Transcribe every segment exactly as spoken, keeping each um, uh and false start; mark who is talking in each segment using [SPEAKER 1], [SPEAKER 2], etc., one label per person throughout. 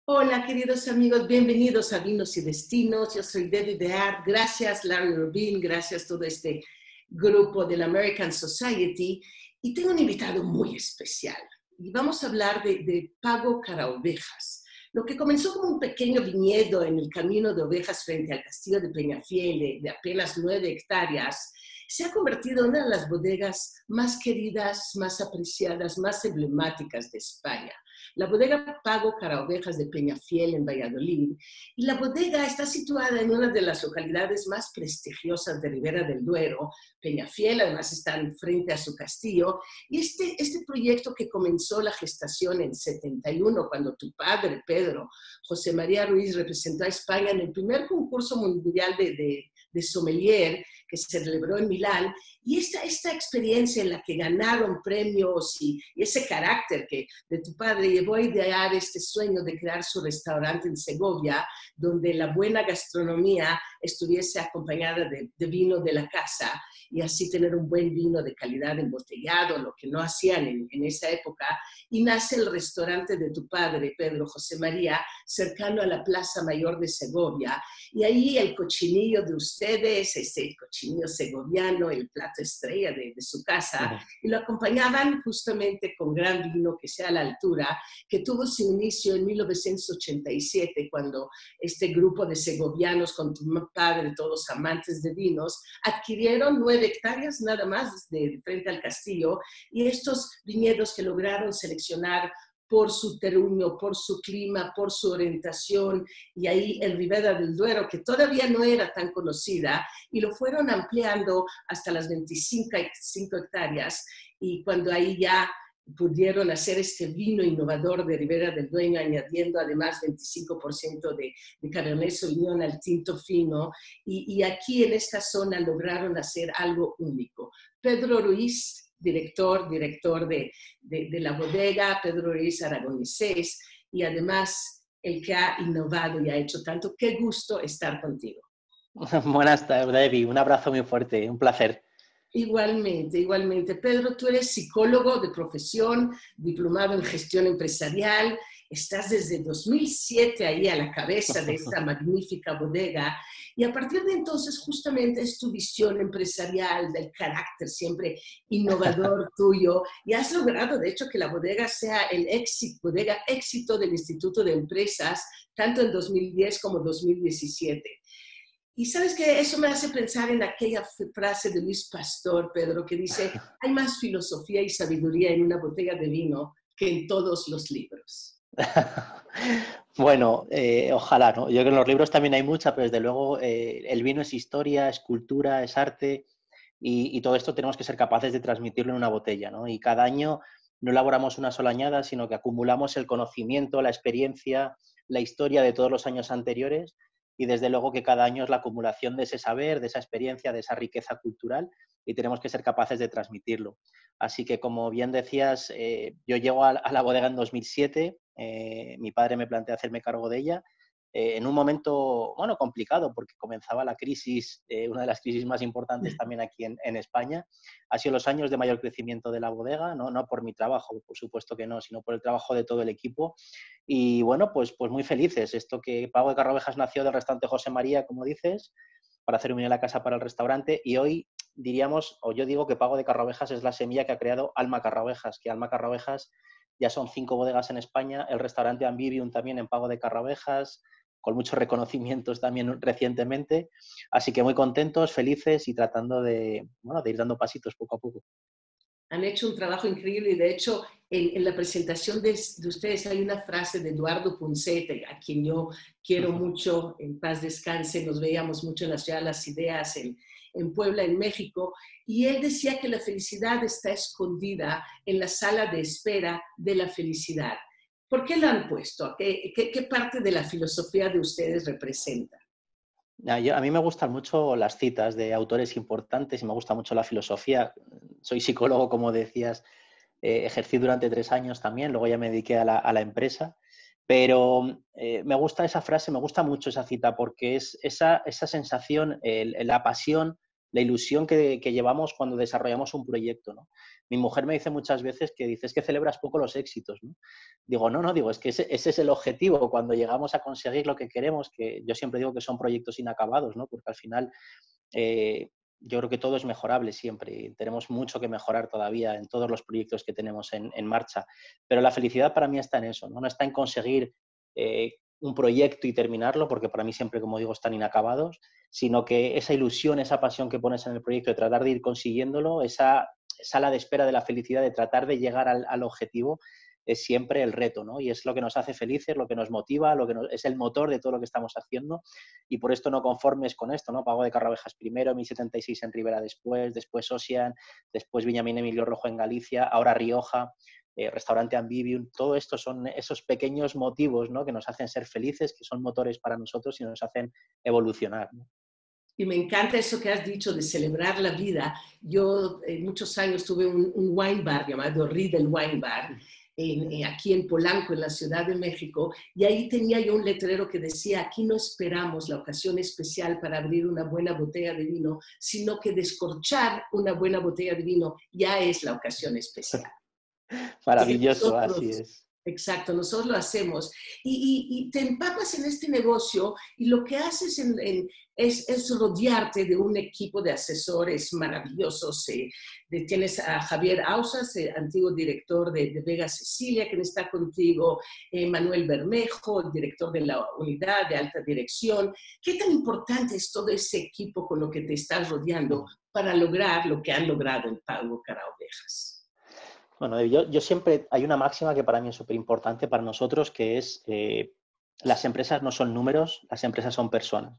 [SPEAKER 1] Hola, queridos amigos, bienvenidos a Vinos y Destinos. Yo soy Debbie Beard. Gracias, Larry Rubin. Gracias a todo este grupo del American Society. Y tengo un invitado muy especial. Y vamos a hablar de, de Pago Caraovejas. Lo que comenzó como un pequeño viñedo en el camino de ovejas frente al castillo de Peñafiel, de, de apenas nueve hectáreas, se ha convertido en una de las bodegas más queridas, más apreciadas, más emblemáticas de España. La bodega Pago Caraovejas de Peñafiel en Valladolid. Y la bodega está situada en una de las localidades más prestigiosas de Ribera del Duero. Peñafiel, además, está frente a su castillo. Y este, este proyecto que comenzó la gestación en setenta y uno, cuando tu padre, Pedro José María Ruiz, representó a España en el primer concurso mundial de, de, de sommelier que se celebró en Milán. Y esta, esta experiencia en la que ganaron premios y, y ese carácter que de tu padre llevó a idear este sueño de crear su restaurante en Segovia, donde la buena gastronomía estuviese acompañada de, de vino de la casa y así tener un buen vino de calidad embotellado, lo que no hacían en, en esa época. Y nace el restaurante de tu padre, Pedro José María, cercano a la Plaza Mayor de Segovia. Y ahí el cochinillo de ustedes, ese cochinillo segoviano, el plato estrella de, de su casa, uh-huh. Y lo acompañaban justamente con gran vino que sea a la altura, que tuvo su inicio en mil novecientos ochenta y siete, cuando este grupo de segovianos con tu padre, todos amantes de vinos, adquirieron nueve hectáreas nada más de frente al castillo, y estos viñedos que lograron seleccionar por su terruño, por su clima, por su orientación, y ahí en Ribera del Duero, que todavía no era tan conocida, y lo fueron ampliando hasta las veinticinco hectáreas, y cuando ahí ya pudieron hacer este vino innovador de Ribera del Duero, añadiendo además veinticinco por ciento de, de Cabernet Sauvignon al tinto fino, y, y aquí en esta zona lograron hacer algo único. Pedro Ruiz, director, director de, de, de la bodega, Pedro Ruiz aragonesés, y además el que ha innovado y ha hecho tanto. Qué gusto estar contigo.
[SPEAKER 2] Buenas tardes, Debbie. Un abrazo muy fuerte, un placer.
[SPEAKER 1] Igualmente, igualmente. Pedro, tú eres psicólogo de profesión, diplomado en gestión empresarial, estás desde dos mil siete ahí a la cabeza de esta magnífica bodega, y a partir de entonces justamente es tu visión empresarial, del carácter siempre innovador tuyo, y has logrado de hecho que la bodega sea el éxito, bodega éxito del Instituto de Empresas, tanto en dos mil diez como dos mil diecisiete. Y sabes que eso me hace pensar en aquella frase de Luis Pastor, Pedro, que dice, hay más filosofía y sabiduría en una botella de vino que en todos los libros.
[SPEAKER 2] Bueno, eh, ojalá, ¿no? Yo creo que en los libros también hay mucha, pero desde luego eh, el vino es historia, es cultura, es arte, y, y todo esto tenemos que ser capaces de transmitirlo en una botella, ¿no? Y cada año no elaboramos una sola añada, sino que acumulamos el conocimiento, la experiencia, la historia de todos los años anteriores, y desde luego que cada año es la acumulación de ese saber, de esa experiencia, de esa riqueza cultural, y tenemos que ser capaces de transmitirlo. Así que, como bien decías, eh, yo llego a, a la bodega en dos mil siete, eh, mi padre me plantea hacerme cargo de ella, eh, en un momento, bueno, complicado, porque comenzaba la crisis, eh, una de las crisis más importantes también aquí en, en España. Ha sido los años de mayor crecimiento de la bodega, ¿no? No por mi trabajo, por supuesto que no, sino por el trabajo de todo el equipo. Y bueno, pues, pues muy felices. Esto que Pago de Caraovejas nació del restaurante José María, como dices, para hacer un vino en la casa para el restaurante, y hoy diríamos, o yo digo que Pago de Caraovejas es la semilla que ha creado Alma Caraovejas, que Alma Caraovejas ya son cinco bodegas en España, el restaurante Ambivium también en Pago de Caraovejas, con muchos reconocimientos también recientemente, así que muy contentos, felices y tratando de, bueno, de ir dando pasitos poco a poco.
[SPEAKER 1] Han hecho un trabajo increíble, y de hecho en, en la presentación de, de ustedes hay una frase de Eduardo Puncete, a quien yo quiero mucho, en paz descanse, nos veíamos mucho en la ciudad de las ideas, en, en Puebla, en México, y él decía que la felicidad está escondida en la sala de espera de la felicidad. ¿Por qué lo han puesto? ¿Qué, qué, qué parte de la filosofía de ustedes representa?
[SPEAKER 2] A, yo, a mí me gustan mucho las citas de autores importantes y me gusta mucho la filosofía. Soy psicólogo, como decías, eh, ejercí durante tres años también, luego ya me dediqué a la, a la empresa, pero eh, me gusta esa frase, me gusta mucho esa cita, porque es esa, esa sensación, el, la pasión la ilusión que, que llevamos cuando desarrollamos un proyecto, ¿no? Mi mujer me dice muchas veces que dices que celebras poco los éxitos, ¿no? Digo, no, no, digo, es que ese, ese es el objetivo cuando llegamos a conseguir lo que queremos, que yo siempre digo que son proyectos inacabados, ¿no? Porque al final eh, yo creo que todo es mejorable siempre y tenemos mucho que mejorar todavía en todos los proyectos que tenemos en, en marcha. Pero la felicidad para mí está en eso, no, no está en conseguir eh, un proyecto y terminarlo, porque para mí siempre, como digo, están inacabados, sino que esa ilusión, esa pasión que pones en el proyecto de tratar de ir consiguiéndolo, esa sala de espera de la felicidad, de tratar de llegar al, al objetivo, es siempre el reto, ¿no? Y es lo que nos hace felices, lo que nos motiva, lo que nos, es el motor de todo lo que estamos haciendo, y por esto no conformes con esto, ¿no? Pago de Carrabejas primero, mil setenta y seis en Ribera después, después Ocean, después Viñamín Emilio Rojo en Galicia, ahora Rioja, eh, restaurante Ambivium, todo esto son esos pequeños motivos, ¿no? Que nos hacen ser felices, que son motores para nosotros y nos hacen evolucionar, ¿no?
[SPEAKER 1] Y me encanta eso que has dicho de celebrar la vida. Yo eh, muchos años tuve un, un wine bar llamado Riedel Wine Bar, en, en, aquí en Polanco, en la Ciudad de México, y ahí tenía yo un letrero que decía, aquí no esperamos la ocasión especial para abrir una buena botella de vino, sino que descorchar una buena botella de vino ya es la ocasión especial.
[SPEAKER 2] Maravilloso, así
[SPEAKER 1] Nosotros,
[SPEAKER 2] es.
[SPEAKER 1] exacto, nosotros lo hacemos. Y, y, y te empapas en este negocio y lo que haces en, en, es, es rodearte de un equipo de asesores maravillosos. Eh, de, tienes a Javier Ausas, eh, antiguo director de, de Vega Cecilia, que está contigo, eh, Manuel Bermejo, el director de la unidad de alta dirección. ¿Qué tan importante es todo ese equipo con lo que te estás rodeando para lograr lo que han logrado en Pago Cara Ovejas?
[SPEAKER 2] Bueno, yo, yo siempre, hay una máxima que para mí es súper importante para nosotros, que es eh, las empresas no son números, las empresas son personas.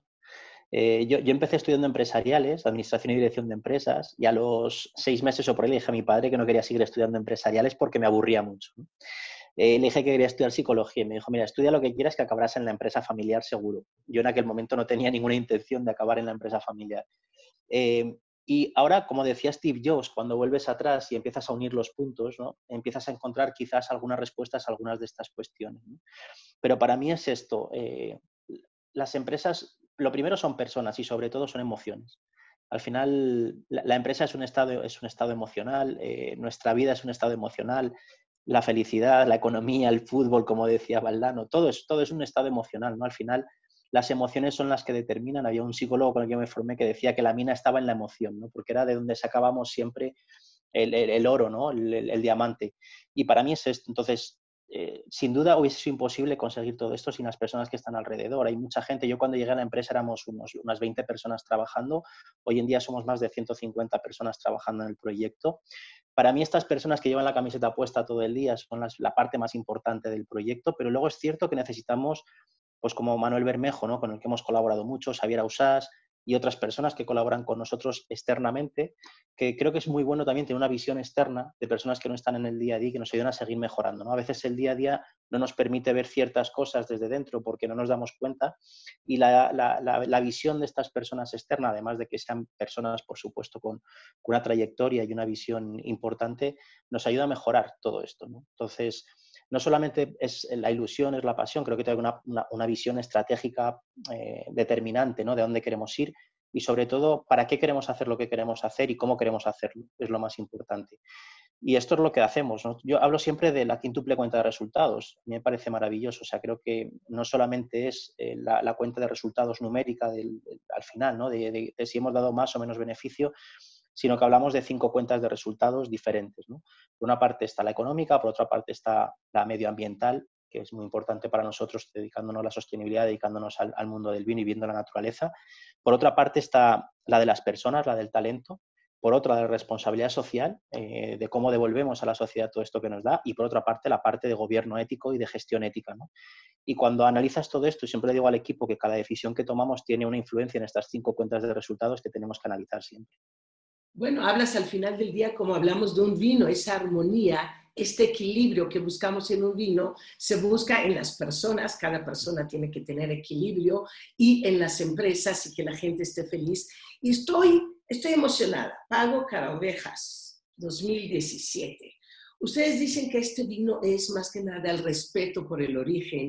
[SPEAKER 2] Eh, yo, yo empecé estudiando empresariales, administración y dirección de empresas, y a los seis meses o por ahí le dije a mi padre que no quería seguir estudiando empresariales porque me aburría mucho, ¿no? Eh, le dije que quería estudiar psicología y me dijo, mira, estudia lo que quieras que acabarás en la empresa familiar seguro. Yo en aquel momento no tenía ninguna intención de acabar en la empresa familiar. Eh, y ahora, como decía Steve Jobs, cuando vuelves atrás y empiezas a unir los puntos, ¿no? Empiezas a encontrar quizás algunas respuestas a algunas de estas cuestiones, ¿no? Pero para mí es esto, eh, las empresas, lo primero son personas y sobre todo son emociones. Al final, la, la empresa es un estado, es un estado emocional, eh, nuestra vida es un estado emocional, la felicidad, la economía, el fútbol, como decía Valdano, todo es, todo es un estado emocional, ¿no? Al final, las emociones son las que determinan. Había un psicólogo con el que yo me formé que decía que la mina estaba en la emoción, ¿no? Porque era de donde sacábamos siempre el, el, el oro, ¿no? El, el, el diamante. Y para mí es esto. Entonces, eh, sin duda hubiese sido imposible conseguir todo esto sin las personas que están alrededor. Hay mucha gente. Yo cuando llegué a la empresa éramos unos, unas veinte personas trabajando. Hoy en día somos más de ciento cincuenta personas trabajando en el proyecto. Para mí estas personas que llevan la camiseta puesta todo el día son las, la parte más importante del proyecto, pero luego es cierto que necesitamos, pues como Manuel Bermejo, ¿no? Con el que hemos colaborado mucho, Xavier Ausás y otras personas que colaboran con nosotros externamente, que creo que es muy bueno también tener una visión externa de personas que no están en el día a día y que nos ayudan a seguir mejorando, ¿no? A veces el día a día no nos permite ver ciertas cosas desde dentro porque no nos damos cuenta y la, la, la, la visión de estas personas externas, además de que sean personas, por supuesto, con, con una trayectoria y una visión importante, nos ayuda a mejorar todo esto, ¿no? Entonces, no solamente es la ilusión, es la pasión, creo que tengo una, una, una visión estratégica eh, determinante, ¿no? De dónde queremos ir y sobre todo para qué queremos hacer lo que queremos hacer y cómo queremos hacerlo, es lo más importante. Y esto es lo que hacemos, ¿no? Yo hablo siempre de la quíntuple cuenta de resultados, a mí me parece maravilloso, o sea, creo que no solamente es eh, la, la cuenta de resultados numérica del, del, al final, ¿no? De, de, de si hemos dado más o menos beneficio, sino que hablamos de cinco cuentas de resultados diferentes, ¿no? Por una parte está la económica, por otra parte está la medioambiental, que es muy importante para nosotros, dedicándonos a la sostenibilidad, dedicándonos al, al mundo del vino y viendo la naturaleza. Por otra parte está la de las personas, la del talento. Por otra, la responsabilidad social, eh, de cómo devolvemos a la sociedad todo esto que nos da. Y por otra parte, la parte de gobierno ético y de gestión ética, ¿no? Y cuando analizas todo esto, y siempre le digo al equipo que cada decisión que tomamos tiene una influencia en estas cinco cuentas de resultados que tenemos que analizar siempre.
[SPEAKER 1] Bueno, hablas al final del día como hablamos de un vino, esa armonía, este equilibrio que buscamos en un vino, se busca en las personas, cada persona tiene que tener equilibrio, y en las empresas y que la gente esté feliz. Y estoy, estoy emocionada. Pago Cara Ovejas dos mil diecisiete. Ustedes dicen que este vino es más que nada el respeto por el origen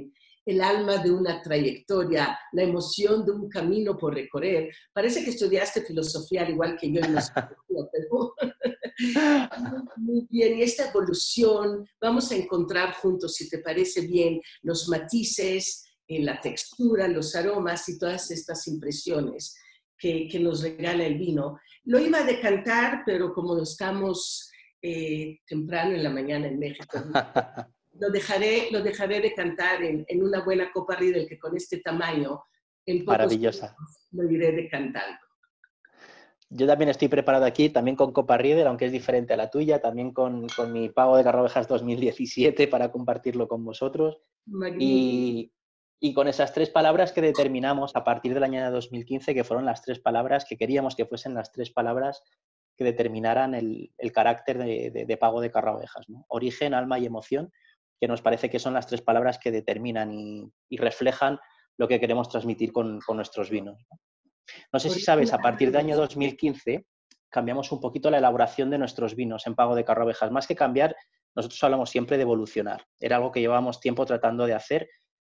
[SPEAKER 1] el alma de una trayectoria, la emoción de un camino por recorrer. Parece que estudiaste filosofía al igual que yo y no psicología, pero muy, muy bien. Y esta evolución, vamos a encontrar juntos, si te parece bien, los matices, eh, la textura, los aromas y todas estas impresiones que, que nos regala el vino. Lo iba a decantar, pero como estamos eh, temprano en la mañana en México, lo dejaré, lo dejaré de cantar en, en una buena copa Riedel, que con este tamaño, en pocos
[SPEAKER 2] Maravillosa.
[SPEAKER 1] minutos lo iré decantando.
[SPEAKER 2] Yo también estoy preparado aquí, también con Copa Riedel, aunque es diferente a la tuya, también con, con mi Pago de Carraovejas dos mil diecisiete para compartirlo con vosotros.
[SPEAKER 1] Magnífico.
[SPEAKER 2] Y, y con esas tres palabras que determinamos a partir del año dos mil quince, que fueron las tres palabras que queríamos que fuesen las tres palabras que determinaran el, el carácter de, de, de Pago de Carraovejas, ¿no? Origen, alma y emoción, que nos parece que son las tres palabras que determinan y, y reflejan lo que queremos transmitir con, con nuestros vinos, ¿no? No sé si sabes, a partir del año dos mil quince cambiamos un poquito la elaboración de nuestros vinos en Pago de Carraovejas. Más que cambiar, nosotros hablamos siempre de evolucionar. Era algo que llevábamos tiempo tratando de hacer.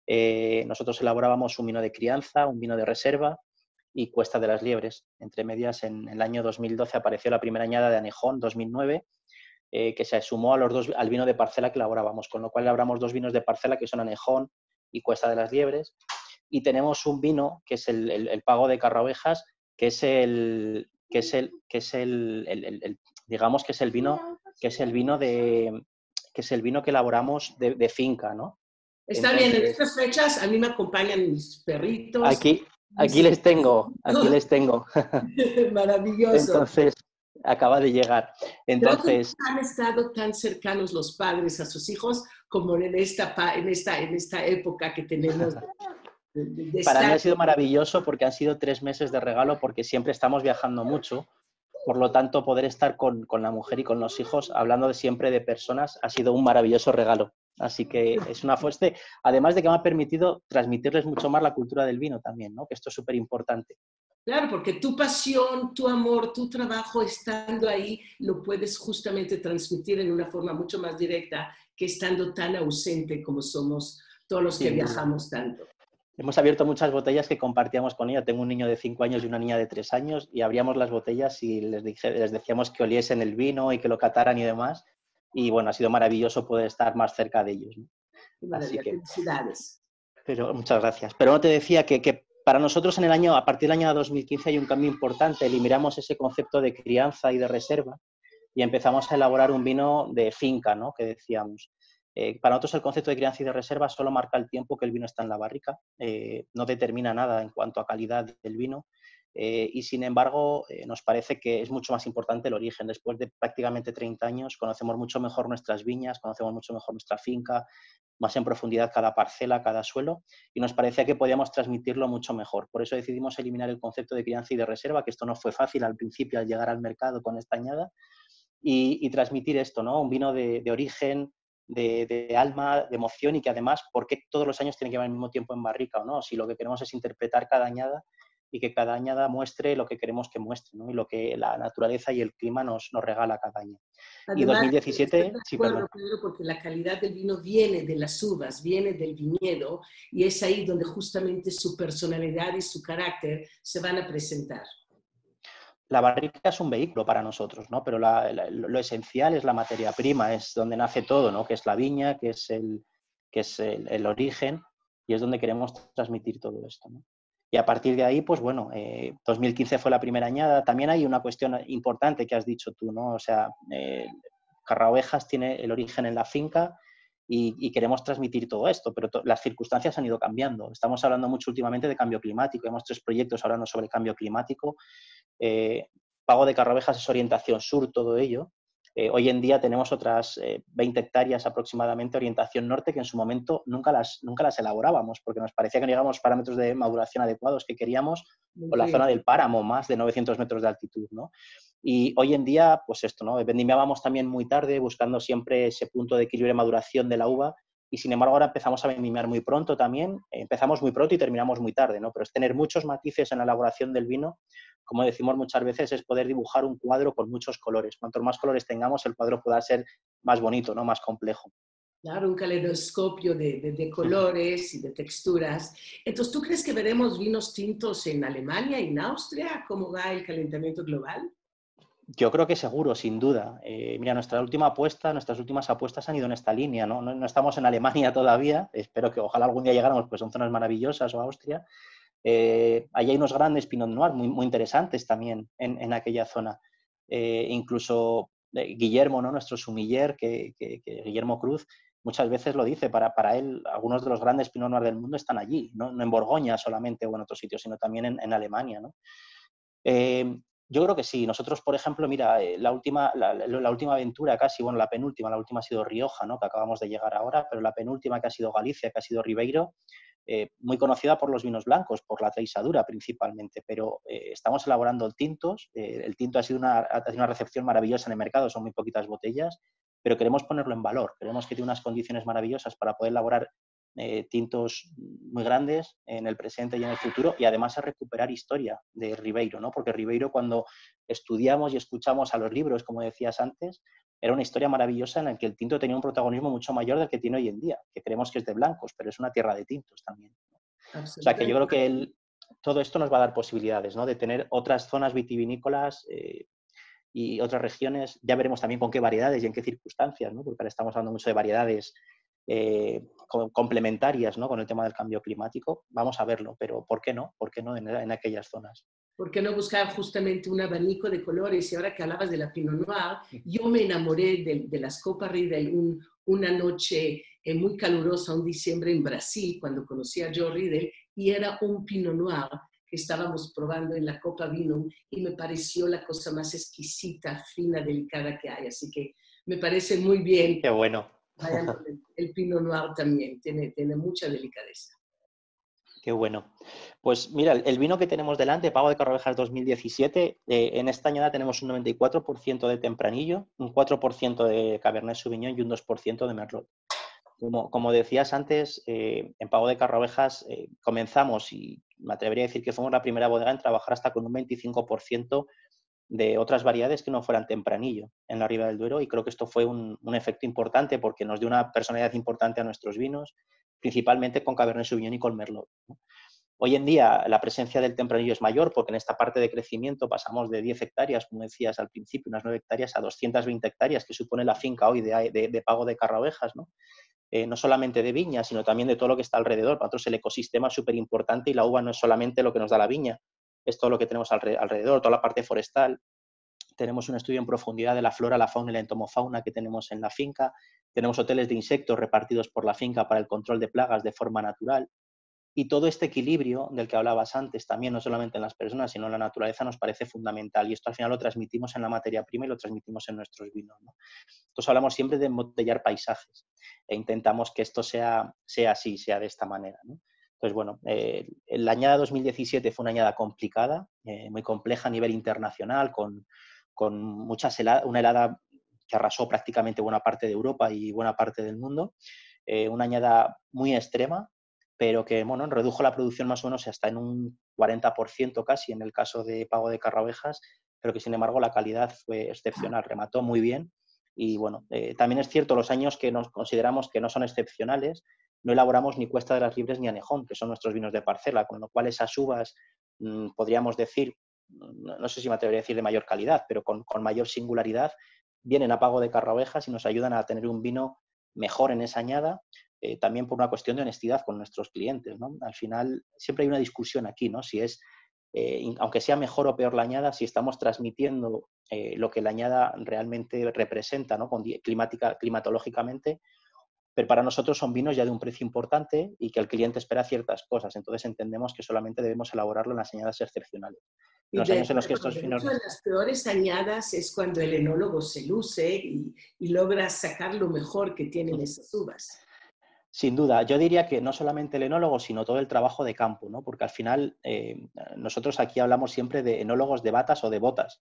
[SPEAKER 2] Eh, nosotros elaborábamos un vino de crianza, un vino de reserva y Cuesta de las Liebres. Entre medias, en, en el año dos mil doce apareció la primera añada de Anejón, dos mil nueve, eh, que se sumó a los dos, al vino de parcela que elaborábamos, con lo cual elaboramos dos vinos de parcela que son Anejón y Cuesta de las Liebres. Y tenemos un vino que es el, el, el Pago de Carraovejas, que es el que es el que es el, el, el, el digamos que es el vino que es el vino de que es el vino que elaboramos de, de finca, ¿no?
[SPEAKER 1] Está
[SPEAKER 2] Entonces,
[SPEAKER 1] bien, en estas fechas a mí me acompañan mis perritos,
[SPEAKER 2] aquí aquí
[SPEAKER 1] mis
[SPEAKER 2] les tengo, aquí les tengo.
[SPEAKER 1] maravilloso.
[SPEAKER 2] Entonces, acaba de llegar.
[SPEAKER 1] Creo que
[SPEAKER 2] Entonces,
[SPEAKER 1] nunca han estado tan cercanos los padres a sus hijos como en esta, en esta, en esta época que tenemos de, de, de
[SPEAKER 2] para mí
[SPEAKER 1] estar.
[SPEAKER 2] ha sido maravilloso porque han sido tres meses de regalo porque siempre estamos viajando mucho. Por lo tanto, poder estar con, con la mujer y con los hijos, hablando de siempre de personas, ha sido un maravilloso regalo. Así que es una fuente, además de que me ha permitido transmitirles mucho más la cultura del vino también, ¿no? Que esto es súper importante.
[SPEAKER 1] Claro, porque tu pasión, tu amor, tu trabajo estando ahí, lo puedes justamente transmitir en una forma mucho más directa que estando tan ausente como somos todos los que
[SPEAKER 2] Sin duda.
[SPEAKER 1] viajamos tanto.
[SPEAKER 2] Hemos abierto muchas botellas que compartíamos con ella. Tengo un niño de cinco años y una niña de tres años y abríamos las botellas y les, dije, les decíamos que oliesen el vino y que lo cataran y demás. Y bueno, ha sido maravilloso poder estar más cerca de ellos, ¿no?
[SPEAKER 1] Qué
[SPEAKER 2] Así
[SPEAKER 1] maravilla,
[SPEAKER 2] que,
[SPEAKER 1] felicidades.
[SPEAKER 2] pero muchas gracias. Pero no te decía que, que para nosotros en el año, a partir del año dos mil quince hay un cambio importante. Eliminamos ese concepto de crianza y de reserva y empezamos a elaborar un vino de finca, ¿no? Que decíamos. Eh, para nosotros el concepto de crianza y de reserva solo marca el tiempo que el vino está en la barrica, eh, no determina nada en cuanto a calidad del vino eh, y sin embargo eh, nos parece que es mucho más importante el origen. Después de prácticamente treinta años conocemos mucho mejor nuestras viñas, conocemos mucho mejor nuestra finca, más en profundidad cada parcela, cada suelo y nos parecía que podíamos transmitirlo mucho mejor. Por eso decidimos eliminar el concepto de crianza y de reserva, que esto no fue fácil al principio al llegar al mercado con esta añada y, y transmitir esto, ¿no? Un vino de, de origen, de, de, alma, de emoción y que además, ¿por qué todos los años tiene que llevar al mismo tiempo en barrica o no? Si lo que queremos es interpretar cada añada y que cada añada muestre lo que queremos que muestre, ¿no? Y lo que la naturaleza y el clima nos, nos regala cada año. Y
[SPEAKER 1] Además, estoy
[SPEAKER 2] dos mil diecisiete,
[SPEAKER 1] de
[SPEAKER 2] sí,
[SPEAKER 1] acuerdo,
[SPEAKER 2] perdón.
[SPEAKER 1] Pedro, porque la calidad del vino viene de las uvas, viene del viñedo, y es ahí donde justamente su personalidad y su carácter se van a presentar.
[SPEAKER 2] La barrica es un vehículo para nosotros, ¿no? Pero la, la, lo esencial es la materia prima, es donde nace todo, ¿no? Que es la viña, que es el, que es el, el origen, y es donde queremos transmitir todo esto, ¿no? Y a partir de ahí, pues bueno, eh, dos mil quince fue la primera añada. También hay una cuestión importante que has dicho tú, ¿no? O sea, eh, Carraovejas tiene el origen en la finca y, y queremos transmitir todo esto, pero to las circunstancias han ido cambiando. Estamos hablando mucho últimamente de cambio climático. Hemos tres proyectos hablando sobre cambio climático. Eh, Pago de Carraovejas es orientación sur, todo ello. Eh, hoy en día tenemos otras eh, veinte hectáreas aproximadamente orientación norte que en su momento nunca las, nunca las elaborábamos porque nos parecía que no llegábamos a los parámetros de maduración adecuados que queríamos o la zona del páramo, más de novecientos metros de altitud, ¿no? Y hoy en día, pues esto, ¿no? Vendimiábamos también muy tarde buscando siempre ese punto de equilibrio de maduración de la uva y sin embargo ahora empezamos a vendimiar muy pronto también, empezamos muy pronto y terminamos muy tarde, ¿no? Pero es tener muchos matices en la elaboración del vino, como decimos muchas veces, es poder dibujar un cuadro con muchos colores. Cuantos más colores tengamos, el cuadro pueda ser más bonito, ¿no? Más complejo.
[SPEAKER 1] Claro, un caleidoscopio de, de, de colores y de texturas. Entonces, ¿tú crees que veremos vinos tintos en Alemania y en Austria? ¿Cómo va el calentamiento global?
[SPEAKER 2] Yo creo que seguro, sin duda. Eh, mira, nuestra última apuesta, nuestras últimas apuestas han ido en esta línea, ¿no? No, no estamos en Alemania todavía, espero que ojalá algún día llegáramos, pues son zonas maravillosas, o Austria. Eh, allí hay unos grandes Pinot Noir muy, muy interesantes también en, en aquella zona. Eh, incluso eh, Guillermo, ¿no? Nuestro sumiller, que, que, que Guillermo Cruz, muchas veces lo dice, para, para él algunos de los grandes Pinot Noir del mundo están allí, ¿no? No en Borgoña solamente o en otros sitios, sino también en, en Alemania, ¿no? Eh, yo creo que sí. Nosotros, por ejemplo, mira, eh, la última, la, la, última aventura casi, bueno, la penúltima, la última ha sido Rioja, ¿no? Que acabamos de llegar ahora, pero la penúltima que ha sido Galicia, que ha sido Ribeiro, eh, muy conocida por los vinos blancos, por la traisadura principalmente, pero eh, estamos elaborando tintos. Eh, el tinto ha sido, una, ha tenido una recepción maravillosa en el mercado, son muy poquitas botellas, pero queremos ponerlo en valor. Queremos que tiene unas condiciones maravillosas para poder elaborar eh, tintos muy grandes en el presente y en el futuro, y además a recuperar historia de Ribeiro, ¿no? Porque Ribeiro, cuando estudiamos y escuchamos a los libros, como decías antes, era una historia maravillosa en la que el tinto tenía un protagonismo mucho mayor del que tiene hoy en día, que creemos que es de blancos, pero es una tierra de tintos también, ¿no? O sea que yo
[SPEAKER 1] Absolutamente.
[SPEAKER 2] creo que el, todo esto nos va a dar posibilidades, ¿no? De tener otras zonas vitivinícolas eh, y otras regiones. Ya veremos también con qué variedades y en qué circunstancias, ¿no? Porque ahora estamos hablando mucho de variedades eh, complementarias, ¿no? Con el tema del cambio climático. Vamos a verlo, pero ¿por qué no? ¿Por qué no en, en aquellas zonas?
[SPEAKER 1] ¿Por qué no buscar justamente un abanico de colores? Y ahora que hablabas de la Pinot Noir, yo me enamoré de, de las Copa Riedel un, una noche eh, muy calurosa, un diciembre en Brasil, cuando conocí a Joe Riedel, y era un Pinot Noir que estábamos probando en la Copa Vino, y me pareció la cosa más exquisita, fina, delicada que hay. Así que me parece muy bien.
[SPEAKER 2] Qué bueno.
[SPEAKER 1] Vayan con el, el Pinot Noir también, tiene, tiene mucha delicadeza.
[SPEAKER 2] Qué bueno. Pues mira, el vino que tenemos delante, Pago de Carrovejas dos mil diecisiete, eh, en esta añada tenemos un noventa y cuatro por ciento de Tempranillo, un cuatro por ciento de Cabernet Sauvignon y un dos por ciento de Merlot. Como, como decías antes, eh, en Pago de Carrovejas eh, comenzamos, y me atrevería a decir que fuimos la primera bodega en trabajar hasta con un veinticinco por ciento de otras variedades que no fueran Tempranillo en la Ribera del Duero, y creo que esto fue un, un efecto importante porque nos dio una personalidad importante a nuestros vinos, principalmente con Cabernet Sauvignon y con Merlot, ¿no? Hoy en día la presencia del tempranillo es mayor porque en esta parte de crecimiento pasamos de diez hectáreas, como decías al principio, unas nueve hectáreas, a doscientas veinte hectáreas, que supone la finca hoy de, de, de Pago de Carraovejas, ¿no? Eh, no solamente de viña, sino también de todo lo que está alrededor. Para nosotros el ecosistema es súper importante, y la uva no es solamente lo que nos da la viña, es todo lo que tenemos alrededor, toda la parte forestal. Tenemos un estudio en profundidad de la flora, la fauna y la entomofauna que tenemos en la finca. Tenemos hoteles de insectos repartidos por la finca para el control de plagas de forma natural. Y todo este equilibrio del que hablabas antes, también no solamente en las personas, sino en la naturaleza, nos parece fundamental. Y esto al final lo transmitimos en la materia prima y lo transmitimos en nuestros vinos, ¿no? Entonces hablamos siempre de embotellar paisajes e intentamos que esto sea, sea así, sea de esta manera, ¿no? Entonces, bueno, eh, la añada dos mil diecisiete fue una añada complicada, eh, muy compleja a nivel internacional, con, con muchas heladas, una helada que arrasó prácticamente buena parte de Europa y buena parte del mundo, eh, una añada muy extrema, pero que, bueno, redujo la producción más o menos hasta en un cuarenta por ciento casi en el caso de Pago de Carraovejas, pero que sin embargo la calidad fue excepcional, remató muy bien. Y bueno, eh, también es cierto, los años que nos consideramos que no son excepcionales, no elaboramos ni Cuesta de las Libres ni Anejón, que son nuestros vinos de parcela, con lo cual esas uvas, mmm, podríamos decir, no, no sé si me atrevería a decir de mayor calidad, pero con, con mayor singularidad, vienen a Pago de Carraovejas y nos ayudan a tener un vino mejor en esa añada, eh, también por una cuestión de honestidad con nuestros clientes, ¿no? Al final siempre hay una discusión aquí, ¿no? Si es, eh, aunque sea mejor o peor la añada, si estamos transmitiendo eh, lo que la añada realmente representa, ¿no? Con, climática, climatológicamente, pero para nosotros son vinos ya de un precio importante y que el cliente espera ciertas cosas, entonces entendemos que solamente debemos elaborarlo en las añadas excepcionales. En
[SPEAKER 1] Y
[SPEAKER 2] los
[SPEAKER 1] de,
[SPEAKER 2] años en los que
[SPEAKER 1] bueno,
[SPEAKER 2] estos
[SPEAKER 1] de
[SPEAKER 2] vinos...
[SPEAKER 1] hecho, en las peores añadas es cuando el enólogo se luce y, y logra sacar lo mejor que tienen esas uvas.
[SPEAKER 2] Sin duda, yo diría que no solamente el enólogo, sino todo el trabajo de campo, ¿no? Porque al final eh, nosotros aquí hablamos siempre de enólogos de batas o de botas.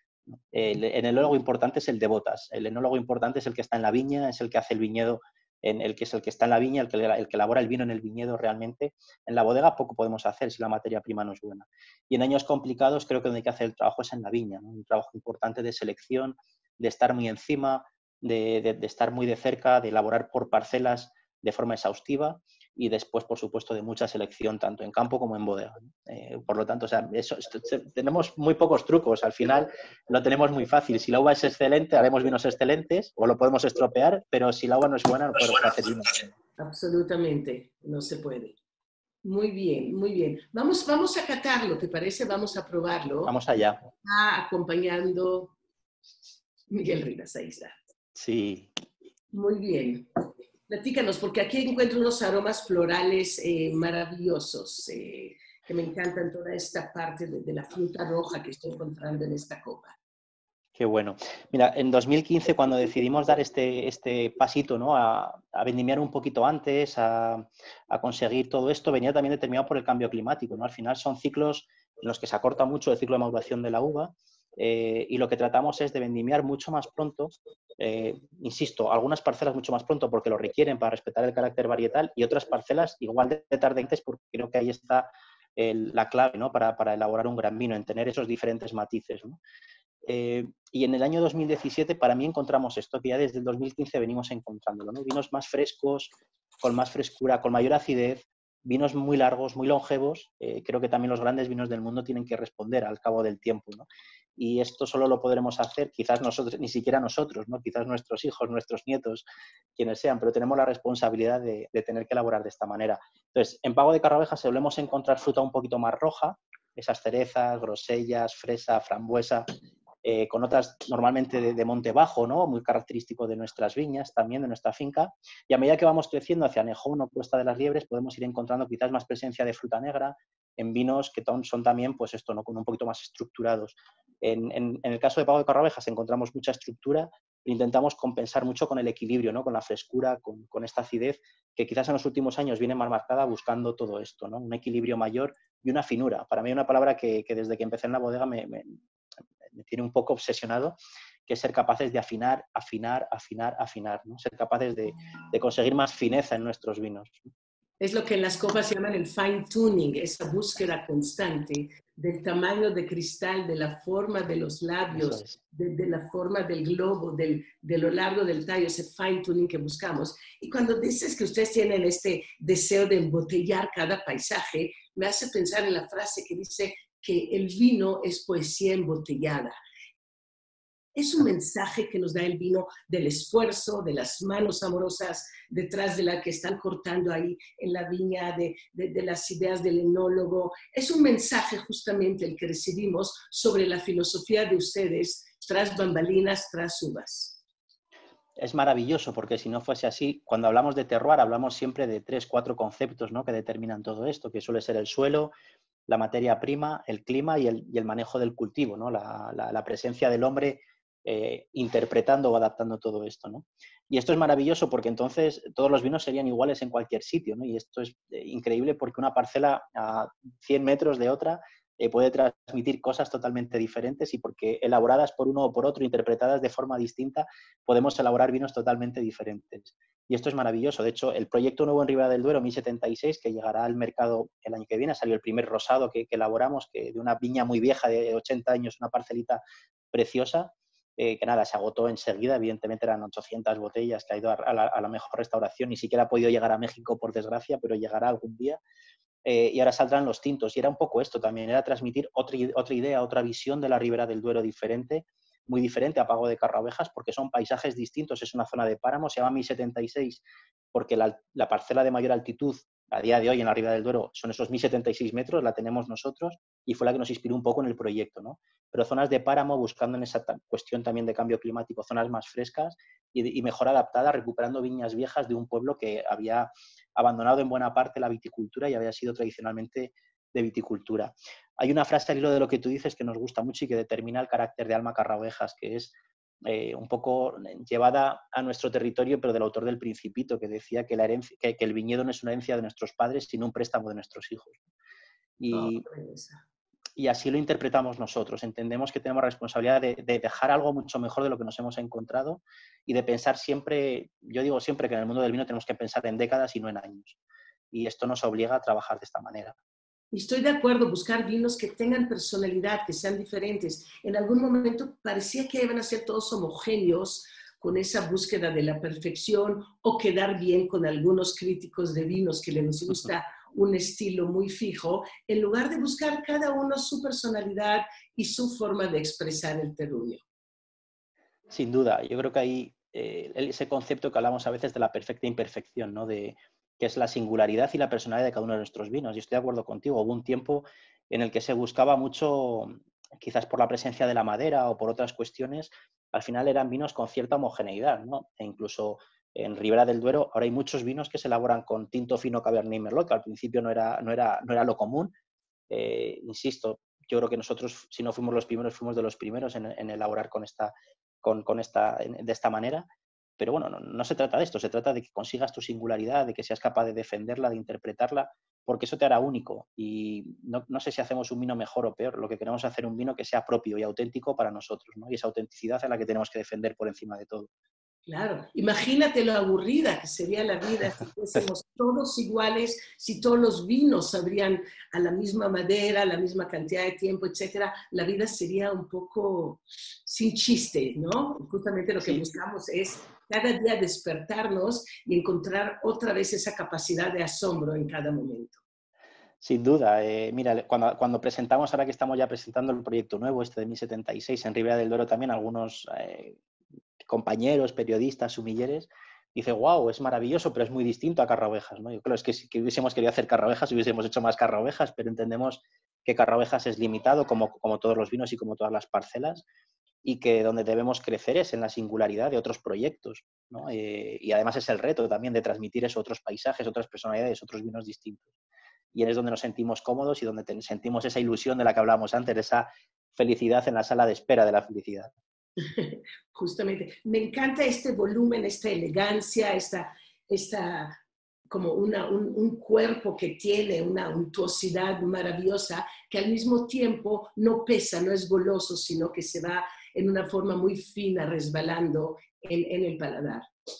[SPEAKER 2] El, el enólogo importante es el de botas. El enólogo importante es el que está en la viña, es el que hace el viñedo, en el que es el que está en la viña, el que, el que elabora el vino en el viñedo realmente. En la bodega poco podemos hacer si la materia prima no es buena. Y en años complicados creo que donde hay que hacer el trabajo es en la viña, ¿no? Un trabajo importante de selección, de estar muy encima, de, de, de estar muy de cerca, de elaborar por parcelas de forma exhaustiva y después, por supuesto, de mucha selección, tanto en campo como en bodega. Eh, por lo tanto, o sea, eso, esto, tenemos muy pocos trucos. Al final lo tenemos muy fácil. Si la uva es excelente, haremos vinos excelentes o lo podemos estropear, pero si la uva no es buena, no podemos hacer vinos.
[SPEAKER 1] Absolutamente, no se puede. Muy bien, muy bien. Vamos, vamos a catarlo, ¿te parece? Vamos a probarlo.
[SPEAKER 2] Vamos allá.
[SPEAKER 1] Está acompañando Miguel Rivas, ahí está.
[SPEAKER 2] Sí.
[SPEAKER 1] Muy bien. Platícanos, porque aquí encuentro unos aromas florales eh, maravillosos, eh, que me encantan toda esta parte de, de la fruta roja que estoy encontrando en esta copa.
[SPEAKER 2] Qué bueno. Mira, en dos mil quince, cuando decidimos dar este, este pasito, ¿no? a, a vendimiar un poquito antes, a, a conseguir todo esto, venía también determinado por el cambio climático, ¿no? Al final son ciclos en los que se acorta mucho el ciclo de maduración de la uva, eh, y lo que tratamos es de vendimiar mucho más pronto, eh, insisto, algunas parcelas mucho más pronto porque lo requieren para respetar el carácter varietal y otras parcelas igual de tardentes porque creo que ahí está el, la clave, ¿no? para, para elaborar un gran vino, en tener esos diferentes matices, ¿no? Eh, y en el año dos mil diecisiete para mí encontramos esto que ya desde el dos mil quince venimos encontrándolo, ¿no? Vinos más frescos, con más frescura, con mayor acidez, vinos muy largos, muy longevos. Eh, creo que también los grandes vinos del mundo tienen que responder al cabo del tiempo, ¿no? Y esto solo lo podremos hacer, quizás nosotros, ni siquiera nosotros, ¿no? Quizás nuestros hijos, nuestros nietos, quienes sean, pero tenemos la responsabilidad de, de tener que elaborar de esta manera. Entonces, en Pago de Carrabejas solemos encontrar fruta un poquito más roja, esas cerezas, grosellas, fresa, frambuesa, Eh, con otras normalmente de, de monte bajo, ¿no? Muy característico de nuestras viñas, también de nuestra finca. Y a medida que vamos creciendo hacia Anejón o Cuesta de las Liebres, podemos ir encontrando quizás más presencia de fruta negra en vinos que son también, pues esto, ¿no? Con un poquito más estructurados. En, en, en el caso de Pago de Carrabejas encontramos mucha estructura, intentamos compensar mucho con el equilibrio, ¿no? Con la frescura, con, con esta acidez que quizás en los últimos años viene más marcada buscando todo esto, ¿no? Un equilibrio mayor y una finura. Para mí una palabra que, que desde que empecé en la bodega me, me, me tiene un poco obsesionado, que es ser capaces de afinar, afinar, afinar, afinar, ¿no? Ser capaces de, de conseguir más fineza en nuestros vinos.
[SPEAKER 1] Es lo que en las copas llaman el fine tuning, esa búsqueda constante del tamaño de cristal, de la forma de los labios,
[SPEAKER 2] es.
[SPEAKER 1] de, de la forma del globo, del, de lo largo del tallo, ese fine tuning que buscamos. Y cuando dices que ustedes tienen este deseo de embotellar cada paisaje, me hace pensar en la frase que dice que el vino es poesía embotellada. Es un mensaje que nos da el vino del esfuerzo, de las manos amorosas detrás de la que están cortando ahí en la viña, de, de, de las ideas del enólogo. Es un mensaje justamente el que recibimos sobre la filosofía de ustedes tras bambalinas, tras uvas.
[SPEAKER 2] Es maravilloso porque si no fuese así, cuando hablamos de terroir hablamos siempre de tres, cuatro conceptos, ¿no? Que determinan todo esto, que suele ser el suelo, la materia prima, el clima y el, y el manejo del cultivo, ¿no? La, la, la presencia del hombre eh, interpretando o adaptando todo esto, ¿no? Y esto es maravilloso porque entonces todos los vinos serían iguales en cualquier sitio, ¿no? Y esto es eh, increíble porque una parcela a cien metros de otra eh, puede transmitir cosas totalmente diferentes y porque elaboradas por uno o por otro, interpretadas de forma distinta, podemos elaborar vinos totalmente diferentes. Y esto es maravilloso. De hecho, el proyecto nuevo en Ribera del Duero, mil setenta y seis, que llegará al mercado el año que viene, salió el primer rosado que, que elaboramos, que de una viña muy vieja de ochenta años, una parcelita preciosa, eh, que nada, se agotó enseguida. Evidentemente eran ochocientas botellas, que ha ido a, a, la, a la mejor restauración. Ni siquiera ha podido llegar a México, por desgracia, pero llegará algún día. Eh, y ahora saldrán los tintos. Y era un poco esto también, era transmitir otra, otra idea, otra visión de la Ribera del Duero diferente, muy diferente a Pago de Carrabejas, porque son paisajes distintos. Es una zona de páramo, se llama mil setenta y seis porque la, la parcela de mayor altitud a día de hoy en la Ribera del Duero son esos mil setenta y seis metros, la tenemos nosotros, y fue la que nos inspiró un poco en el proyecto, ¿no? Pero zonas de páramo, buscando en esa cuestión también de cambio climático, zonas más frescas y, y mejor adaptadas, recuperando viñas viejas de un pueblo que había abandonado en buena parte la viticultura y había sido tradicionalmente de viticultura. Hay una frase al hilo de lo que tú dices que nos gusta mucho y que determina el carácter de Alma Carrabejas, que es eh, un poco llevada a nuestro territorio, pero del autor del Principito, que decía que, la herencia, que, que el viñedo no es una herencia de nuestros padres, sino un préstamo de nuestros hijos. Y, oh, y así lo interpretamos nosotros. Entendemos que tenemos la responsabilidad de, de dejar algo mucho mejor de lo que nos hemos encontrado y de pensar siempre, yo digo siempre que en el mundo del vino tenemos que pensar en décadas y no en años. Y esto nos obliga a trabajar de esta manera.
[SPEAKER 1] Y estoy de acuerdo, buscar vinos que tengan personalidad, que sean diferentes. En algún momento parecía que iban a ser todos homogéneos, con esa búsqueda de la perfección o quedar bien con algunos críticos de vinos que les gusta un estilo muy fijo, en lugar de buscar cada uno su personalidad y su forma de expresar el terruño.
[SPEAKER 2] Sin duda, yo creo que hay eh, ese concepto que hablamos a veces de la perfecta imperfección, ¿no? De, que es la singularidad y la personalidad de cada uno de nuestros vinos. Y estoy de acuerdo contigo, hubo un tiempo en el que se buscaba mucho, quizás por la presencia de la madera o por otras cuestiones, al final eran vinos con cierta homogeneidad, ¿no? E incluso en Ribera del Duero ahora hay muchos vinos que se elaboran con tinto fino Cabernet Merlot, que al principio no era, no era, no era lo común. Eh, insisto, yo creo que nosotros, si no fuimos los primeros, fuimos de los primeros en, en elaborar con esta, con, con esta, de esta manera. Pero bueno, no, no se trata de esto, se trata de que consigas tu singularidad, de que seas capaz de defenderla, de interpretarla, porque eso te hará único. Y no, no sé si hacemos un vino mejor o peor, lo que queremos es hacer un vino que sea propio y auténtico para nosotros, ¿no? Y esa autenticidad es la que tenemos que defender por encima de todo.
[SPEAKER 1] Claro, imagínate lo aburrida que sería la vida si fuésemos todos iguales, si todos los vinos sabrían a la misma madera, a la misma cantidad de tiempo, etcétera. La vida sería un poco sin chiste, ¿no? Justamente lo que
[SPEAKER 2] Sí,
[SPEAKER 1] buscamos es cada día despertarnos y encontrar otra vez esa capacidad de asombro en cada momento.
[SPEAKER 2] sin duda. Eh, mira, cuando, cuando presentamos, ahora que estamos ya presentando el proyecto nuevo, este de mil setenta y seis, en Ribera del Duero también, algunos eh, compañeros, periodistas, sumilleres, dice, wow, es maravilloso, pero es muy distinto a Carraovejas, ¿no? Yo creo es que si que hubiésemos querido hacer Carraovejas, hubiésemos hecho más Carraovejas, pero entendemos que Carraovejas es limitado, como, como todos los vinos y como todas las parcelas, y que donde debemos crecer es en la singularidad de otros proyectos, ¿no? Eh, y además es el reto también de transmitir eso, otros paisajes, otras personalidades, otros vinos distintos. Y es donde nos sentimos cómodos y donde sentimos esa ilusión de la que hablábamos antes, esa felicidad en la sala de espera de la felicidad.
[SPEAKER 1] Justamente, me encanta este volumen, esta elegancia, esta, esta como una, un, un cuerpo que tiene una untuosidad maravillosa, que al mismo tiempo no pesa, no es goloso, sino que se va en una forma muy fina, resbalando en, en el paladar.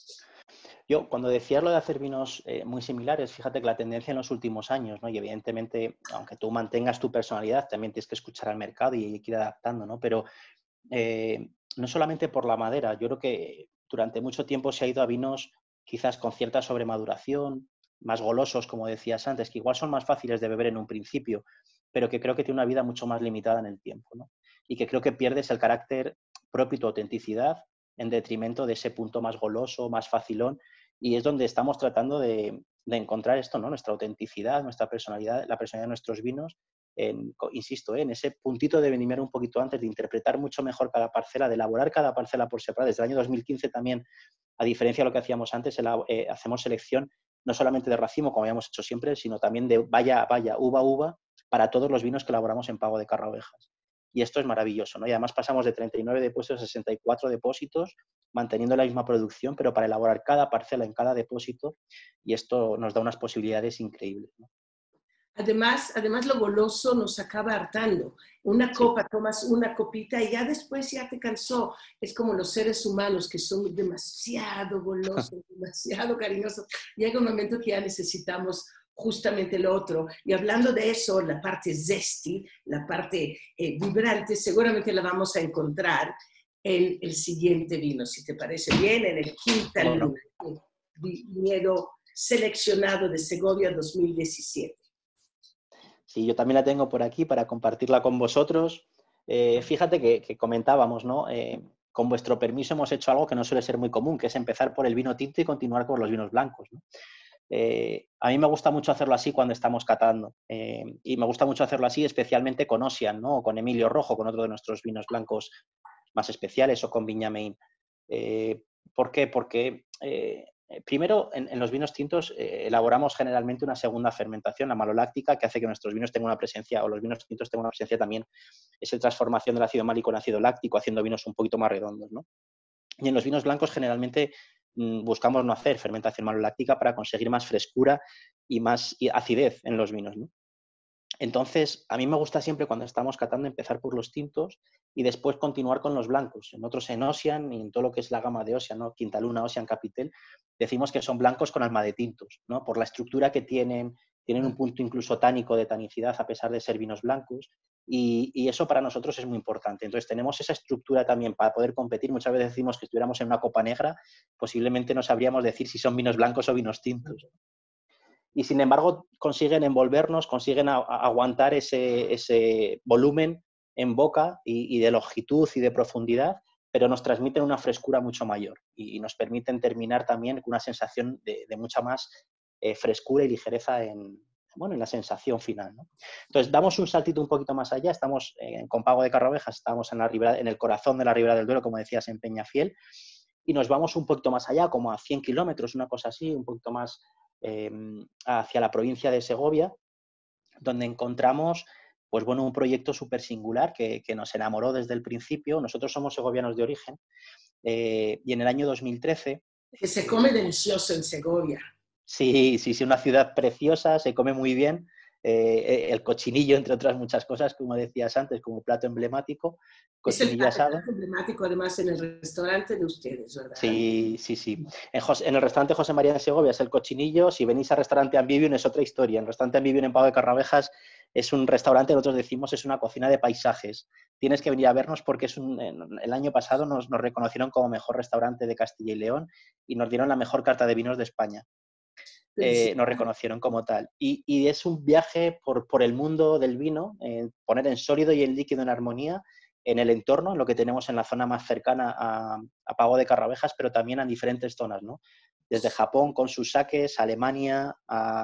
[SPEAKER 2] Yo, cuando decías lo de hacer vinos eh, muy similares, fíjate que la tendencia en los últimos años, ¿no? Y evidentemente, aunque tú mantengas tu personalidad, también tienes que escuchar al mercado y hay que ir adaptando, ¿no? Pero eh, no solamente por la madera, yo creo que durante mucho tiempo se ha ido a vinos quizás con cierta sobremaduración, más golosos, como decías antes, que igual son más fáciles de beber en un principio, pero que creo que tiene una vida mucho más limitada en el tiempo, ¿no? Y que creo que pierdes el carácter propio y tu autenticidad en detrimento de ese punto más goloso, más facilón, y es donde estamos tratando de, de encontrar esto, ¿no? Nuestra autenticidad, nuestra personalidad, la personalidad de nuestros vinos, en, insisto, ¿eh? En ese puntito de venir un poquito antes, de interpretar mucho mejor cada parcela, de elaborar cada parcela por separado. Desde el año dos mil quince también, a diferencia de lo que hacíamos antes, eh, hacemos selección no solamente de racimo, como habíamos hecho siempre, sino también de valla a valla, uva a uva, para todos los vinos que elaboramos en Pago de Carraovejas. Y esto es maravilloso, ¿no? Y además pasamos de treinta y nueve depósitos a sesenta y cuatro depósitos, manteniendo la misma producción, pero para elaborar cada parcela en cada depósito, y esto nos da unas posibilidades increíbles, ¿no?
[SPEAKER 1] Además, además, lo goloso nos acaba hartando. Una
[SPEAKER 2] Sí.
[SPEAKER 1] copa, tomas una copita y ya después ya te cansó. Es como los seres humanos que son demasiado golosos, demasiado cariñosos. Llega un momento que ya necesitamos justamente lo otro. Y hablando de eso, la parte zesty, la parte eh, vibrante, seguramente la vamos a encontrar en el siguiente vino, si te parece bien, en el Quinta
[SPEAKER 2] ¿Cómo
[SPEAKER 1] Luna,
[SPEAKER 2] no?
[SPEAKER 1] el viñedo seleccionado de Segovia dos mil diecisiete.
[SPEAKER 2] Sí, yo también la tengo por aquí para compartirla con vosotros. Eh, fíjate que, que comentábamos, ¿no? Eh, con vuestro permiso hemos hecho algo que no suele ser muy común, que es empezar por el vino tinto y continuar con los vinos blancos, ¿no? Eh, a mí me gusta mucho hacerlo así cuando estamos catando. Eh, y me gusta mucho hacerlo así especialmente con Ossian, ¿no? O con Emilio Rojo, con otro de nuestros vinos blancos más especiales, o con Viña Main. Eh, ¿Por qué? Porque eh, primero en, en, los vinos tintos eh, elaboramos generalmente una segunda fermentación, la maloláctica, que hace que nuestros vinos tengan una presencia, o los vinos tintos tengan una presencia también, es la transformación del ácido málico en ácido láctico, haciendo vinos un poquito más redondos, ¿no? Y en los vinos blancos generalmente mmm, buscamos no hacer fermentación maloláctica para conseguir más frescura y más acidez en los vinos, ¿no? Entonces, a mí me gusta siempre cuando estamos catando empezar por los tintos y después continuar con los blancos. En otros, en Ossian y en todo lo que es la gama de Ossian, ¿no? Quinta Luna, Ossian, Capitel, decimos que son blancos con alma de tintos, ¿no? Por la estructura que tienen, tienen un punto incluso tánico de tanicidad a pesar de ser vinos blancos. y, y eso para nosotros es muy importante. Entonces tenemos esa estructura también para poder competir. Muchas veces decimos que estuviéramos en una copa negra, posiblemente no sabríamos decir si son vinos blancos o vinos tintos. Y sin embargo consiguen envolvernos, consiguen a, a aguantar ese, ese volumen en boca y, y de longitud y de profundidad, pero nos transmiten una frescura mucho mayor y, y nos permiten terminar también con una sensación de, de mucha más eh, frescura y ligereza en, bueno, en la sensación final, ¿no? Entonces, damos un saltito un poquito más allá, estamos eh, con Pago de Carraovejas, estamos en, la ribera, en el corazón de la Ribera del Duero, como decías, en Peñafiel, y nos vamos un poquito más allá, como a cien kilómetros, una cosa así, un poquito más eh, hacia la provincia de Segovia, donde encontramos pues bueno, un proyecto súper singular que, que nos enamoró desde el principio. Nosotros somos segovianos de origen eh, y en el año dos mil trece...
[SPEAKER 1] Que se come delicioso en Segovia.
[SPEAKER 2] Sí, sí, sí, una ciudad preciosa, se come muy bien. Eh, el cochinillo, entre otras muchas cosas, como decías antes, como plato emblemático,
[SPEAKER 1] cochinillo
[SPEAKER 2] cochinillo asado.
[SPEAKER 1] Es el emblemático además en el restaurante de ustedes, ¿verdad?
[SPEAKER 2] Sí, sí, sí. En, José, en el restaurante José María de Segovia es el cochinillo. Si venís al restaurante Ambivium es otra historia. El restaurante Ambivium en Pago de Carraovejas es un restaurante, nosotros decimos, es una cocina de paisajes. Tienes que venir a vernos porque es un, el año pasado nos, nos reconocieron como mejor restaurante de Castilla y León y nos dieron la mejor carta de vinos de España. Eh, nos reconocieron como tal. Y, y es un viaje por, por el mundo del vino, eh, poner en sólido y en líquido en armonía en el entorno, en lo que tenemos en la zona más cercana a, a Pago de Carraovejas, pero también en diferentes zonas, ¿no? Desde Japón con sus saques, Alemania,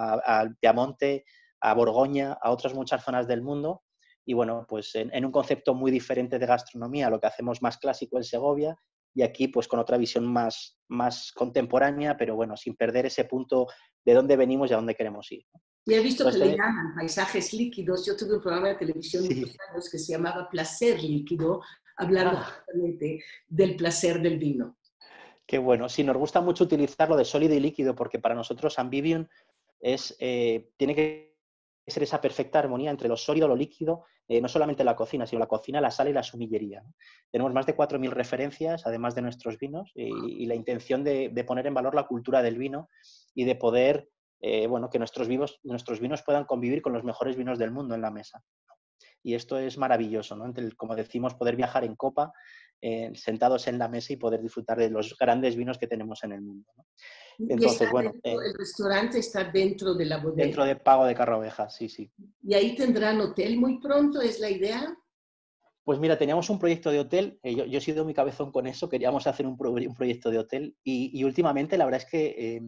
[SPEAKER 2] al Piamonte, a Borgoña, a otras muchas zonas del mundo. Y bueno, pues en, en un concepto muy diferente de gastronomía, lo que hacemos más clásico en Segovia, y aquí pues con otra visión más, más contemporánea, pero bueno, sin perder ese punto de dónde venimos y a dónde queremos ir, ¿no?
[SPEAKER 1] Y he visto
[SPEAKER 2] Entonces,
[SPEAKER 1] que le llaman paisajes líquidos. Yo tuve un programa de televisión
[SPEAKER 2] sí.
[SPEAKER 1] muchos años que se llamaba Placer Líquido, hablando
[SPEAKER 2] Ah,
[SPEAKER 1] justamente del placer del vino.
[SPEAKER 2] qué bueno. Sí, nos gusta mucho utilizarlo de sólido y líquido porque para nosotros Ambivium es, eh, tiene que ser esa perfecta armonía entre lo sólido y lo líquido, eh, no solamente la cocina, sino la cocina, la sala y la sumillería, ¿no? Tenemos más de cuatro mil referencias, además de nuestros vinos, y, y la intención de, de poner en valor la cultura del vino y de poder, eh, bueno, que nuestros, vivos, nuestros vinos puedan convivir con los mejores vinos del mundo en la mesa. Y esto es maravilloso, ¿no? Entre, como decimos, poder viajar en copa, eh, sentados en la mesa y poder disfrutar de los grandes vinos que tenemos en el mundo, ¿no?
[SPEAKER 1] Y
[SPEAKER 2] Entonces,
[SPEAKER 1] está
[SPEAKER 2] bueno,
[SPEAKER 1] dentro,
[SPEAKER 2] eh,
[SPEAKER 1] el restaurante está dentro de la
[SPEAKER 2] dentro
[SPEAKER 1] bodega.
[SPEAKER 2] de Pago de Carraovejas, sí, sí.
[SPEAKER 1] Y ahí tendrán hotel muy pronto, ¿es la idea?
[SPEAKER 2] Pues mira, teníamos un proyecto de hotel, eh, yo, yo he sido muy cabezón con eso, queríamos hacer un, pro, un proyecto de hotel y, y, últimamente la verdad es que eh,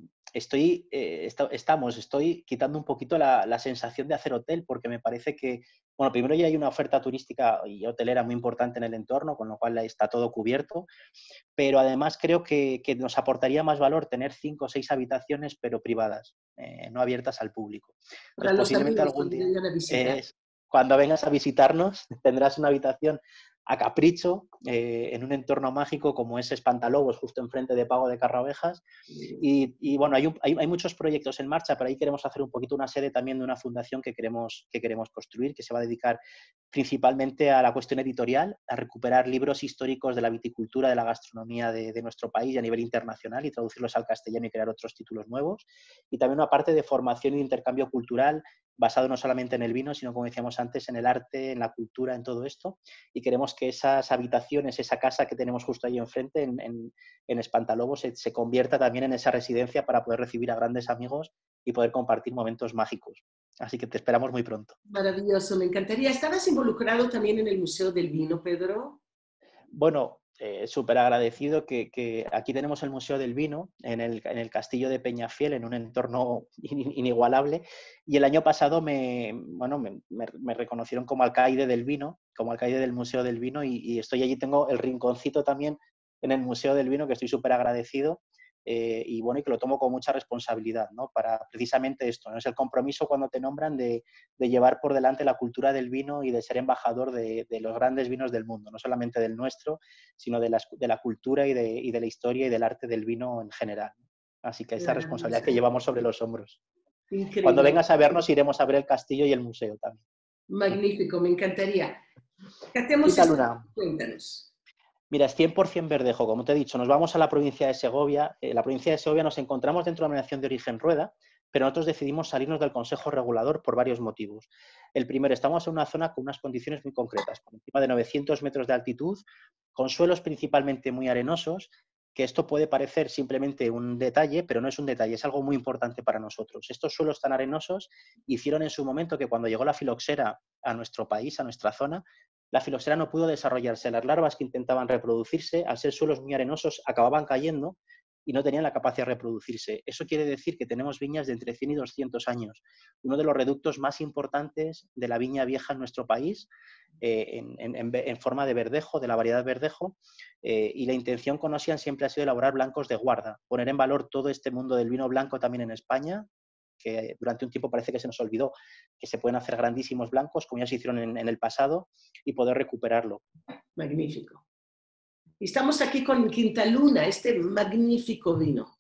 [SPEAKER 2] estoy, eh, está, estamos, estoy quitando un poquito la, la sensación de hacer hotel porque me parece que, bueno, primero ya hay una oferta turística y hotelera muy importante en el entorno, con lo cual está todo cubierto, pero además creo que, que nos aportaría más valor tener cinco o seis habitaciones, pero privadas, eh, no abiertas al público.
[SPEAKER 1] Para
[SPEAKER 2] Entonces,
[SPEAKER 1] los
[SPEAKER 2] posiblemente
[SPEAKER 1] amigos
[SPEAKER 2] algún
[SPEAKER 1] cuando
[SPEAKER 2] día...
[SPEAKER 1] vengan a visitar.
[SPEAKER 2] Eh, cuando vengas a visitarnos tendrás una habitación a capricho, eh, en un entorno mágico como es Espantalobos, justo enfrente de Pago de Carraovejas. Y, y bueno, hay, un, hay, hay muchos proyectos en marcha, pero ahí queremos hacer un poquito una sede también de una fundación que queremos, que queremos construir, que se va a dedicar principalmente a la cuestión editorial, a recuperar libros históricos de la viticultura, de la gastronomía de, de nuestro país y a nivel internacional y traducirlos al castellano y crear otros títulos nuevos. Y también una parte de formación y intercambio cultural basado no solamente en el vino, sino, como decíamos antes, en el arte, en la cultura, en todo esto. Y queremos que esas habitaciones, esa casa que tenemos justo ahí enfrente, en, en, en Espantalobos, se, se convierta también en esa residencia para poder recibir a grandes amigos y poder compartir momentos mágicos. Así que te esperamos muy pronto.
[SPEAKER 1] Maravilloso, me encantaría. ¿Estabas involucrado también en el Museo del Vino, Pedro?
[SPEAKER 2] Bueno, eh, súper agradecido que, que aquí tenemos el Museo del Vino en el, en el Castillo de Peñafiel, en un entorno in, inigualable. Y el año pasado me, bueno, me, me, me reconocieron como alcaide del vino, como alcaide del Museo del Vino, y, y estoy allí, tengo el rinconcito también en el Museo del Vino, que estoy súper agradecido. Eh, y bueno, y que lo tomo con mucha responsabilidad, ¿no? Para precisamente esto, ¿no? Es el compromiso cuando te nombran de, de llevar por delante la cultura del vino y de ser embajador de, de los grandes vinos del mundo, no solamente del nuestro, sino de la, de la cultura y de, y de la historia y del arte del vino en general. Así que esa responsabilidad que llevamos sobre los hombros.
[SPEAKER 1] Increíble.
[SPEAKER 2] Cuando vengas a vernos iremos a ver el castillo y el museo también.
[SPEAKER 1] Magnífico, me encantaría. ¿Qué hacemos?
[SPEAKER 2] ¿Qué tal una?
[SPEAKER 1] Cuéntanos.
[SPEAKER 2] Mira, es cien por ciento verdejo, como te he dicho, nos vamos a la provincia de Segovia. En la provincia de Segovia nos encontramos dentro de la denominación de origen Rueda, pero nosotros decidimos salirnos del Consejo Regulador por varios motivos. El primero, estamos en una zona con unas condiciones muy concretas, por encima de novecientos metros de altitud, con suelos principalmente muy arenosos, que esto puede parecer simplemente un detalle, pero no es un detalle, es algo muy importante para nosotros. Estos suelos tan arenosos hicieron en su momento que cuando llegó la filoxera a nuestro país, a nuestra zona, la filoxera no pudo desarrollarse. Las larvas que intentaban reproducirse, al ser suelos muy arenosos, acababan cayendo y no tenían la capacidad de reproducirse. Eso quiere decir que tenemos viñas de entre cien y doscientos años, uno de los reductos más importantes de la viña vieja en nuestro país, eh, en, en, en forma de verdejo, de la variedad verdejo, eh, y la intención con Ossian siempre ha sido elaborar blancos de guarda, poner en valor todo este mundo del vino blanco también en España, que durante un tiempo parece que se nos olvidó que se pueden hacer grandísimos blancos, como ya se hicieron en, en el pasado, y poder recuperarlo.
[SPEAKER 1] Magnífico. Estamos aquí con Quintaluna, este magnífico vino.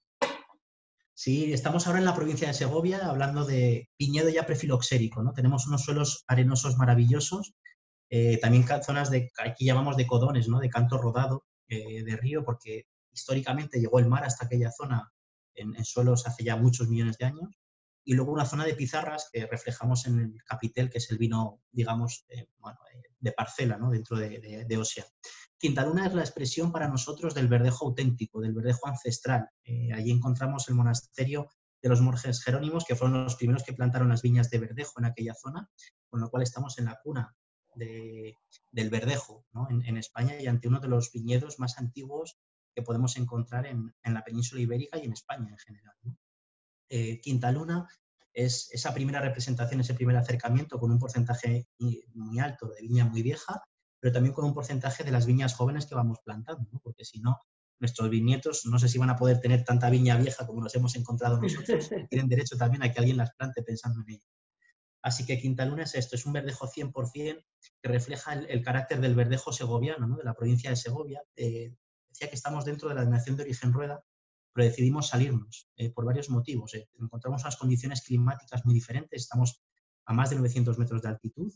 [SPEAKER 3] Sí, estamos ahora en la provincia de Segovia hablando de viñedo ya prefiloxérico, ¿no? Tenemos unos suelos arenosos maravillosos, eh, también zonas de, aquí llamamos de codones, ¿no? De canto rodado, eh, de río, porque históricamente llegó el mar hasta aquella zona en, en suelos hace ya muchos millones de años. Y luego una zona de pizarras que reflejamos en el capitel, que es el vino, digamos, eh, bueno, eh, de parcela, ¿no? Dentro de, de, de Ossian. Quintaluna es la expresión para nosotros del verdejo auténtico, del verdejo ancestral. Eh, allí encontramos el monasterio de los monjes jerónimos, que fueron los primeros que plantaron las viñas de verdejo en aquella zona, con lo cual estamos en la cuna de, del verdejo, ¿no? en, en España, y ante uno de los viñedos más antiguos que podemos encontrar en, en la península ibérica y en España en general, ¿no? Eh, Quintaluna es esa primera representación, ese primer acercamiento con un porcentaje muy alto de viña muy vieja, pero también con un porcentaje de las viñas jóvenes que vamos plantando, ¿no? Porque si no, nuestros bisnietos no sé si van a poder tener tanta viña vieja como nos hemos encontrado nosotros, y tienen derecho también a que alguien las plante pensando en ello. Así que Quintaluna es esto, es un verdejo cien por cien que refleja el, el carácter del verdejo segoviano, ¿no? De la provincia de Segovia. Eh, decía que estamos dentro de la denominación de origen Rueda, pero decidimos salirnos eh, por varios motivos. Eh. Encontramos unas condiciones climáticas muy diferentes, estamos a más de novecientos metros de altitud,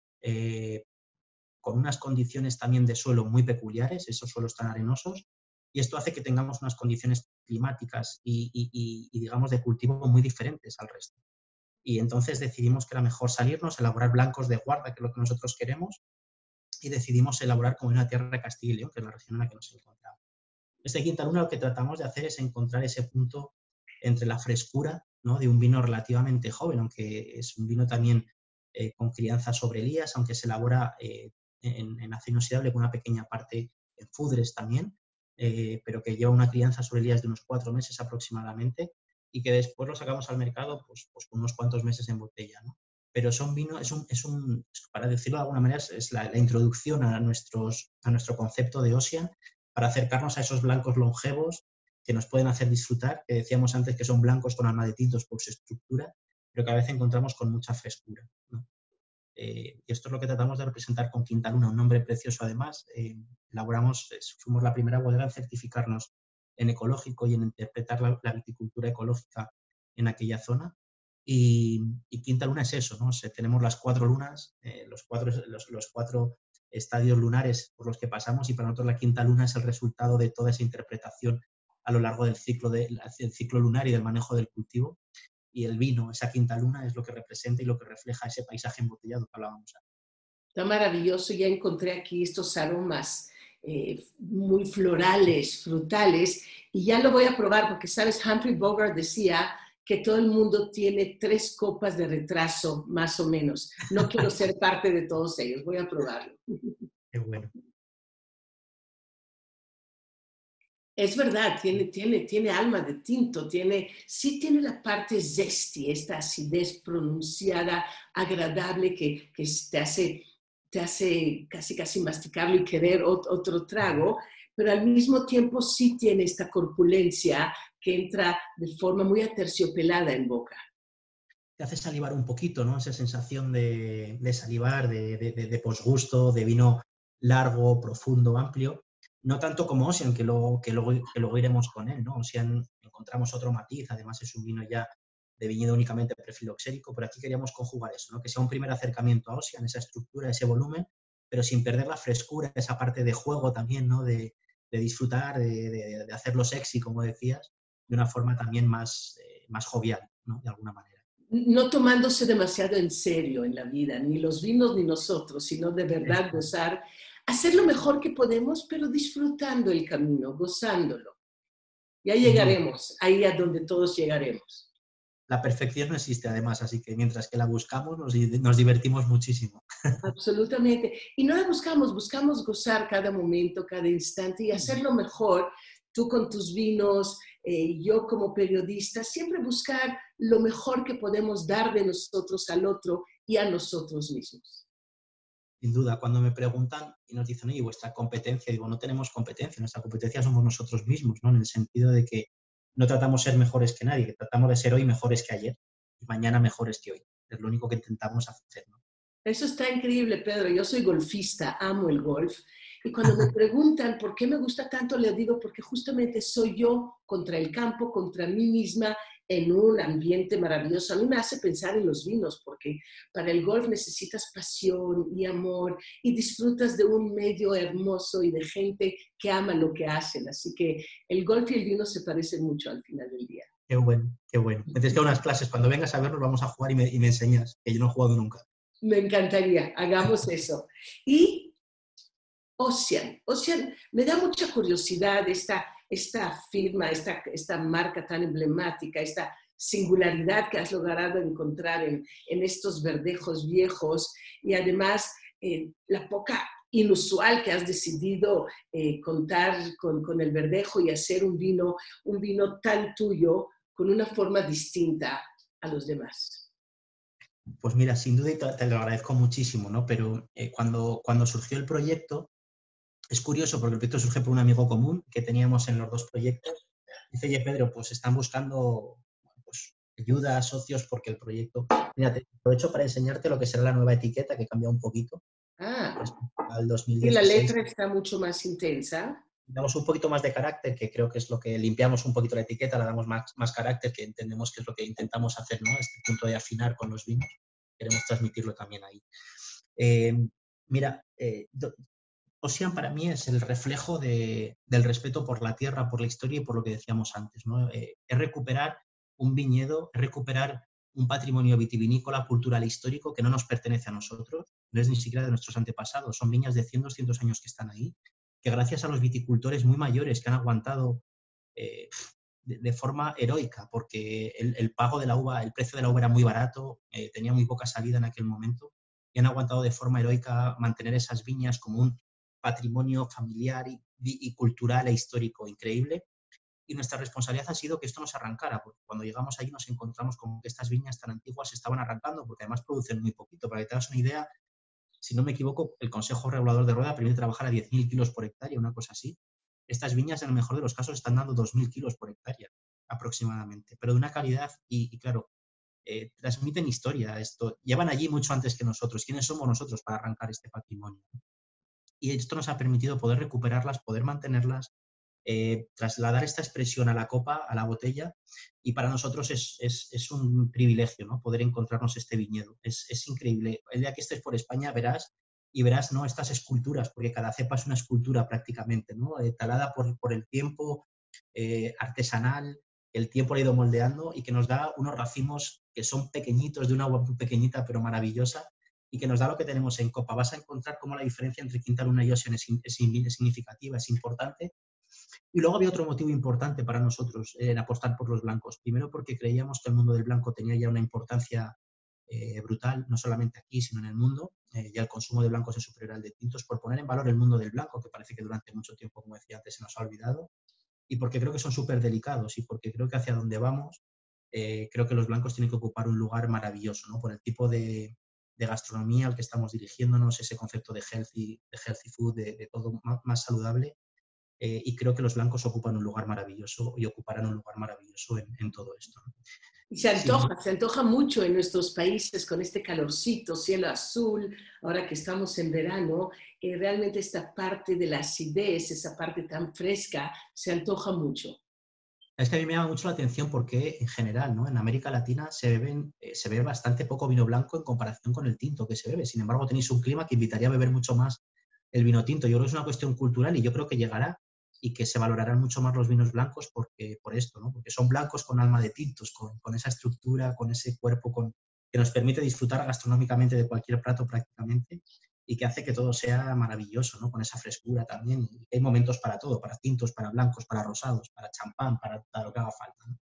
[SPEAKER 3] eh, con unas condiciones también de suelo muy peculiares, esos suelos tan arenosos, y esto hace que tengamos unas condiciones climáticas y, y, y, y digamos, de cultivo muy diferentes al resto. Y entonces decidimos que era mejor salirnos, elaborar blancos de guarda, que es lo que nosotros queremos, y decidimos elaborar como una tierra de Castilla y León, que es la región en la que nos encontramos. Este Quintaluna lo que tratamos de hacer es encontrar ese punto entre la frescura, ¿no? De un vino relativamente joven, aunque es un vino también eh, con crianza sobre lías, aunque se elabora eh, en, en acero inoxidable con una pequeña parte en fudres también, eh, pero que lleva una crianza sobre lías de unos cuatro meses aproximadamente y que después lo sacamos al mercado pues, pues con unos cuantos meses en botella, ¿no? Pero son vino, es un, es un, para decirlo de alguna manera, es, es la, la introducción a, nuestros, a nuestro concepto de Ossian, para acercarnos a esos blancos longevos que nos pueden hacer disfrutar, que decíamos antes que son blancos con alma de tintos por su estructura, pero que a veces encontramos con mucha frescura, ¿no? Eh, y esto es lo que tratamos de representar con Quintaluna, un nombre precioso además. Eh, elaboramos, fuimos la primera bodega en certificarnos en ecológico y en interpretar la, la viticultura ecológica en aquella zona. Y, y Quintaluna es eso, ¿no? O sea, tenemos las cuatro lunas, eh, los, cuatro, los, los cuatro estadios lunares por los que pasamos, y para nosotros la quinta luna es el resultado de toda esa interpretación a lo largo del ciclo, de, del ciclo lunar y del manejo del cultivo. Y el vino, esa quinta luna, es lo que representa y lo que refleja ese paisaje embotellado que hablábamos antes.
[SPEAKER 1] Está maravilloso, ya encontré aquí estos aromas eh, muy florales, frutales, y ya lo voy a probar porque, sabes, Humphrey Bogart decía que todo el mundo tiene tres copas de retraso, más o menos. No quiero ser parte de todos ellos, voy a probarlo.
[SPEAKER 3] Qué bueno.
[SPEAKER 1] Es verdad, tiene, tiene, tiene alma de tinto, tiene, sí tiene la parte zesty, esta acidez pronunciada, agradable, que, que te, hace, te hace casi casi masticarlo y querer otro trago, pero al mismo tiempo sí tiene esta corpulencia que entra de forma muy aterciopelada en boca.
[SPEAKER 3] Te hace salivar un poquito, ¿no? Esa sensación de, de salivar, de, de, de posgusto, de vino largo, profundo, amplio. No tanto como Ossian, que luego, que, luego, que luego iremos con él, ¿no? Ossian encontramos otro matiz, además es un vino ya de viñedo únicamente prefiloxérico, pero aquí queríamos conjugar eso, ¿no? Que sea un primer acercamiento a Ossian, esa estructura, ese volumen, pero sin perder la frescura, esa parte de juego también, ¿no? De, de disfrutar, de, de, de hacerlo sexy, como decías, de una forma también más, eh, más jovial, ¿no? De alguna manera.
[SPEAKER 1] No tomándose demasiado en serio en la vida, ni los vinos ni nosotros, sino de verdad gozar, hacer lo mejor que podemos, pero disfrutando el camino, gozándolo. Ya llegaremos, ahí a donde todos llegaremos.
[SPEAKER 3] La perfección no existe además, así que mientras que la buscamos nos, nos divertimos muchísimo.
[SPEAKER 1] Absolutamente. Y no la buscamos, buscamos gozar cada momento, cada instante y hacerlo mejor. Tú con tus vinos, eh, yo como periodista, siempre buscar lo mejor que podemos dar de nosotros al otro y a nosotros mismos.
[SPEAKER 3] Sin duda, cuando me preguntan y nos dicen, oye, vuestra competencia, digo, no tenemos competencia, nuestra competencia somos nosotros mismos, ¿no? En el sentido de que no tratamos de ser mejores que nadie, que tratamos de ser hoy mejores que ayer y mañana mejores que hoy. Es lo único que intentamos hacer, ¿no?
[SPEAKER 1] Eso está increíble, Pedro. Yo soy golfista, amo el golf. Y cuando me preguntan por qué me gusta tanto, les digo, porque justamente soy yo contra el campo, contra mí misma, en un ambiente maravilloso. A mí me hace pensar en los vinos, porque para el golf necesitas pasión y amor y disfrutas de un medio hermoso y de gente que ama lo que hacen. Así que el golf y el vino se parecen mucho al final del día.
[SPEAKER 3] Qué bueno, qué bueno. Me tienes que dar unas clases. Cuando vengas a vernos vamos a jugar y me, y me enseñas, que yo no he jugado nunca.
[SPEAKER 1] Me encantaría, hagamos eso. Y Ocean. Ocean, me da mucha curiosidad esta, esta firma, esta, esta marca tan emblemática, esta singularidad que has logrado encontrar en, en estos verdejos viejos y además eh, la poca inusual que has decidido eh, contar con, con el verdejo y hacer un vino, un vino tan tuyo con una forma distinta a los demás.
[SPEAKER 3] Pues mira, sin duda te, te lo agradezco muchísimo, ¿no? Pero eh, cuando, cuando surgió el proyecto, es curioso porque el proyecto surge por un amigo común que teníamos en los dos proyectos. Dice, oye, Pedro, pues están buscando pues, ayuda, socios, porque el proyecto... Mira, te aprovecho para enseñarte lo que será la nueva etiqueta, que cambia un poquito.
[SPEAKER 1] Ah,
[SPEAKER 3] al dos mil
[SPEAKER 1] y la
[SPEAKER 3] dieciséis.
[SPEAKER 1] letra está mucho más intensa.
[SPEAKER 3] Damos un poquito más de carácter, que creo que es lo que limpiamos un poquito la etiqueta, la damos más, más carácter, que entendemos que es lo que intentamos hacer, ¿no? Este punto de afinar con los vinos. Queremos transmitirlo también ahí. Eh, mira, eh, Ocean para mí es el reflejo de, del respeto por la tierra, por la historia y por lo que decíamos antes, ¿no? Eh, es recuperar un viñedo, es recuperar un patrimonio vitivinícola, cultural e histórico que no nos pertenece a nosotros, no es ni siquiera de nuestros antepasados, son viñas de cien, doscientos años que están ahí, que gracias a los viticultores muy mayores que han aguantado eh, de, de forma heroica, porque el, el pago de la uva, el precio de la uva era muy barato, eh, tenía muy poca salida en aquel momento, y han aguantado de forma heroica mantener esas viñas como un patrimonio familiar y, y cultural e histórico increíble. Y nuestra responsabilidad ha sido que esto no se arrancara, porque cuando llegamos allí nos encontramos con que estas viñas tan antiguas se estaban arrancando, porque además producen muy poquito. Para que te hagas una idea, si no me equivoco, el Consejo Regulador de Rueda permite trabajar a diez mil kilos por hectárea, una cosa así. Estas viñas, en el mejor de los casos, están dando dos mil kilos por hectárea, aproximadamente, pero de una calidad y, y claro, eh, transmiten historia. Esto llevan allí mucho antes que nosotros. ¿Quiénes somos nosotros para arrancar este patrimonio? Y esto nos ha permitido poder recuperarlas, poder mantenerlas, eh, trasladar esta expresión a la copa, a la botella, y para nosotros es, es, es un privilegio, ¿no? Poder encontrarnos este viñedo. Es, es increíble. El día que estés por España verás y verás, ¿no?, estas esculturas, porque cada cepa es una escultura prácticamente, ¿no? Eh, talada por, por el tiempo, eh, artesanal, el tiempo lo ha ido moldeando y que nos da unos racimos que son pequeñitos, de una agua muy pequeñita pero maravillosa, y que nos da lo que tenemos en copa. Vas a encontrar cómo la diferencia entre Quinta Luna y Ocean es, es, es significativa, es importante. Y luego había otro motivo importante para nosotros en apostar por los blancos. Primero porque creíamos que el mundo del blanco tenía ya una importancia eh, brutal, no solamente aquí, sino en el mundo. Eh, ya el consumo de blancos es superior al de tintos, por poner en valor el mundo del blanco, que parece que durante mucho tiempo, como decía antes, se nos ha olvidado. Y porque creo que son súper delicados y porque creo que hacia donde vamos, eh, creo que los blancos tienen que ocupar un lugar maravilloso, ¿no? Por el tipo de, de gastronomía al que estamos dirigiéndonos, ese concepto de healthy, de healthy food, de, de todo más, más saludable. Eh, y creo que los blancos ocupan un lugar maravilloso y ocuparán un lugar maravilloso en, en todo esto, ¿no?
[SPEAKER 1] Y se antoja,
[SPEAKER 3] Sí.
[SPEAKER 1] se antoja mucho en nuestros países con este calorcito, cielo azul, ahora que estamos en verano, eh, realmente esta parte de la acidez, esa parte tan fresca, se antoja mucho.
[SPEAKER 3] Es que a mí me llama mucho la atención porque en general, ¿no?, en América Latina se, beben, eh, se bebe bastante poco vino blanco en comparación con el tinto que se bebe. Sin embargo, tenéis un clima que invitaría a beber mucho más el vino tinto. Yo creo que es una cuestión cultural y yo creo que llegará. y que se valorarán mucho más los vinos blancos porque, por esto, ¿no? Porque son blancos con alma de tintos, con, con esa estructura, con ese cuerpo con, que nos permite disfrutar gastronómicamente de cualquier plato prácticamente y que hace que todo sea maravilloso, ¿no? Con esa frescura también. Y hay momentos para todo, para tintos, para blancos, para rosados, para champán, para, para lo que haga falta, ¿no?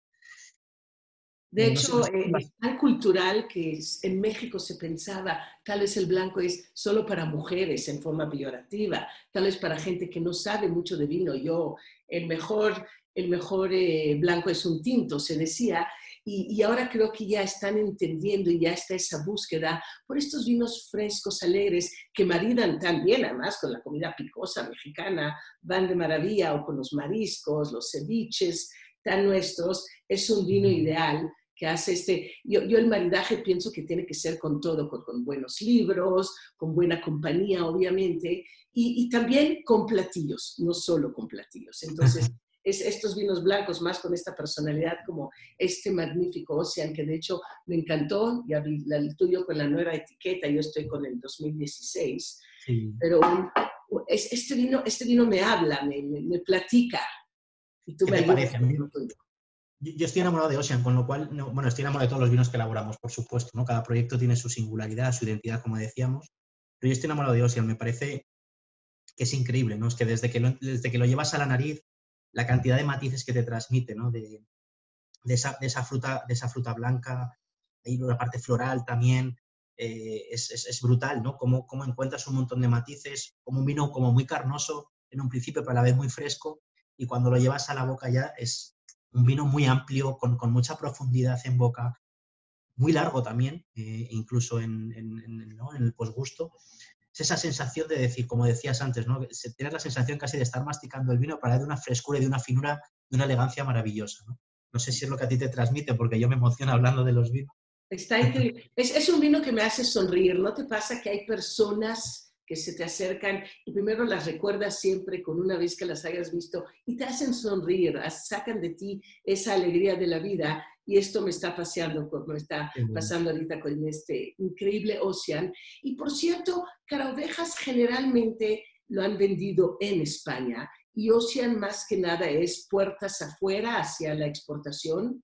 [SPEAKER 1] De
[SPEAKER 3] Eh, no sé, no
[SPEAKER 1] hecho,
[SPEAKER 3] sé,
[SPEAKER 1] eh, es tan cultural que es- en México se pensaba, tal vez el blanco es solo para mujeres en forma peyorativa, tal vez para gente que no sabe mucho de vino. Yo, el mejor, el mejor eh, blanco es un tinto, se decía, y, y ahora creo que ya están entendiendo y ya está esa búsqueda por estos vinos frescos, alegres, que maridan tan bien, además, con la comida picosa mexicana, van de maravilla, o con los mariscos, los ceviches tan nuestros. Es un vino ideal que hace este, yo, yo el maridaje pienso que tiene que ser con todo, con, con buenos libros, con buena compañía, obviamente, y, y también con platillos, no solo con platillos. Entonces, es estos vinos blancos más con esta personalidad como este magnífico Ocean, que de hecho me encantó, ya vi la- el tuyo con la nueva etiqueta, yo estoy con el dos mil dieciséis,
[SPEAKER 3] sí.
[SPEAKER 1] pero um, es, este, vino, este vino me habla, me, me, me platica, y tú
[SPEAKER 3] ¿Qué
[SPEAKER 1] me
[SPEAKER 3] te
[SPEAKER 1] ayudas
[SPEAKER 3] parece? A
[SPEAKER 1] con
[SPEAKER 3] mí,
[SPEAKER 1] lo tuyo.
[SPEAKER 3] yo, yo estoy enamorado de Ocean, con lo cual, no, bueno, estoy enamorado de todos los vinos que elaboramos, por supuesto, ¿no? Cada proyecto tiene su singularidad, su identidad, como decíamos, pero yo estoy enamorado de Ocean, me parece que es increíble, ¿no? Es que desde que lo, desde que lo llevas a la nariz, la cantidad de matices que te transmite, ¿no? De, de, esa, de, esa, fruta, de esa fruta blanca, hay una parte floral también, eh, es, es, es brutal, ¿no? Cómo, cómo encuentras un montón de matices, como un vino como muy carnoso en un principio, pero a la vez muy fresco, y cuando lo llevas a la boca ya es un vino muy amplio, con, con mucha profundidad en boca, muy largo también, eh, incluso en, en, en, ¿no? en el posgusto. Es esa sensación de decir, como decías antes, ¿no? Tienes la sensación casi de estar masticando el vino para de una frescura y de una finura, de una elegancia maravillosa, ¿no? No sé si es lo que a ti te transmite, porque yo me emociono hablando de los vinos.
[SPEAKER 1] Está increíble. Es, es un vino que me hace sonreír. ¿No te pasa que hay personas que se te acercan y primero las recuerdas siempre con una vez que las hayas visto y te hacen sonreír, sacan de ti esa alegría de la vida? Y esto me está paseando, me está pasando ahorita con este increíble Ocean. Y por cierto, Cara Ovejas generalmente lo han vendido en España y Ocean más que nada es puertas afuera hacia la exportación.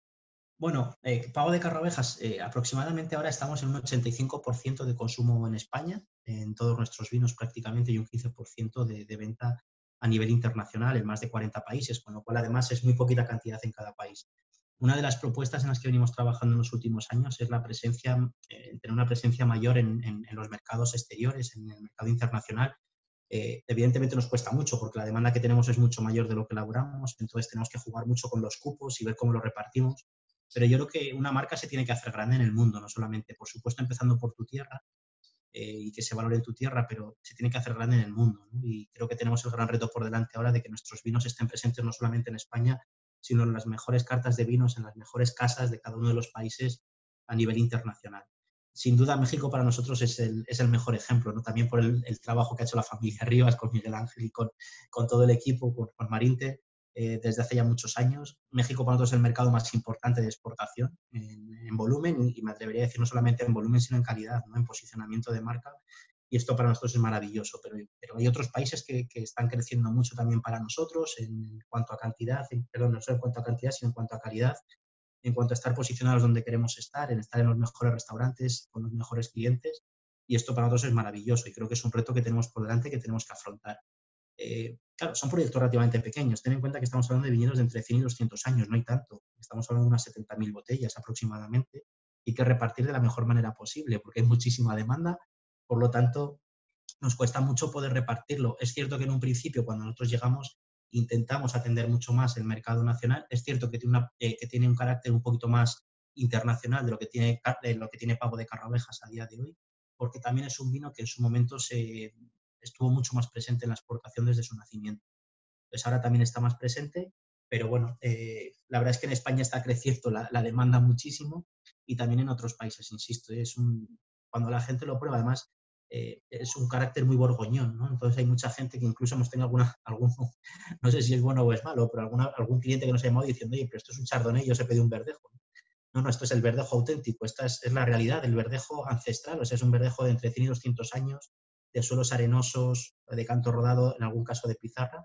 [SPEAKER 3] Bueno, eh, Pago de Carrovejas, eh, aproximadamente ahora estamos en un ochenta y cinco por ciento de consumo en España, en todos nuestros vinos prácticamente, y un quince por ciento de, de venta a nivel internacional en más de cuarenta países, con lo cual además es muy poquita cantidad en cada país. Una de las propuestas en las que venimos trabajando en los últimos años es la presencia, eh, tener una presencia mayor en, en, en los mercados exteriores, en el mercado internacional. Eh, evidentemente nos cuesta mucho porque la demanda que tenemos es mucho mayor de lo que elaboramos, entonces tenemos que jugar mucho con los cupos y ver cómo lo repartimos. Pero yo creo que una marca se tiene que hacer grande en el mundo, no solamente, por supuesto, empezando por tu tierra eh, y que se valore en tu tierra, pero se tiene que hacer grande en el mundo, ¿no? Y creo que tenemos el gran reto por delante ahora de que nuestros vinos estén presentes no solamente en España, sino en las mejores cartas de vinos, en las mejores casas de cada uno de los países a nivel internacional. Sin duda, México para nosotros es el, es el mejor ejemplo, ¿no? También por el, el trabajo que ha hecho la familia Rivas con Miguel Ángel y con, con todo el equipo, con, con Marinte, eh, desde hace ya muchos años. México para nosotros es el mercado más importante de exportación en, en volumen y, y me atrevería a decir no solamente en volumen, sino en calidad, ¿no? En posicionamiento de marca. Y esto para nosotros es maravilloso, pero, pero hay otros países que, que están creciendo mucho también para nosotros en cuanto a cantidad, en, perdón, no solo en cuanto a cantidad, sino en cuanto a calidad, en cuanto a estar posicionados donde queremos estar, en estar en los mejores restaurantes, con los mejores clientes. Y esto para nosotros es maravilloso y creo que es un reto que tenemos por delante que tenemos que afrontar. Eh, claro, son proyectos relativamente pequeños. Ten en cuenta que estamos hablando de viñedos de entre cien y doscientos años, no hay tanto. Estamos hablando de unas setenta mil botellas aproximadamente y que repartir de la mejor manera posible porque hay muchísima demanda. Por lo tanto, nos cuesta mucho poder repartirlo. Es cierto que en un principio, cuando nosotros llegamos, intentamos atender mucho más el mercado nacional. Es cierto que tiene, una, eh, que tiene un carácter un poquito más internacional de lo que tiene, de lo que tiene Pago de Carrovejas a día de hoy, porque también es un vino que en su momento se, estuvo mucho más presente en la exportación desde su nacimiento. Entonces ahora también está más presente, pero bueno, eh, la verdad es que en España está creciendo la, la demanda muchísimo y también en otros países, insisto. Es un, cuando la gente lo prueba, además, eh, es un carácter muy borgoñón, ¿no? Entonces hay mucha gente que incluso hemos tenido alguna, alguno, no sé si es bueno o es malo, pero alguna, algún cliente que nos ha llamado diciendo, oye, pero esto es un chardonnay y yo os he pedido un verdejo. No, no, esto es el verdejo auténtico, esta es, es la realidad, el verdejo ancestral, o sea, es un verdejo de entre cien y doscientos años, de suelos arenosos, de canto rodado, en algún caso de pizarra.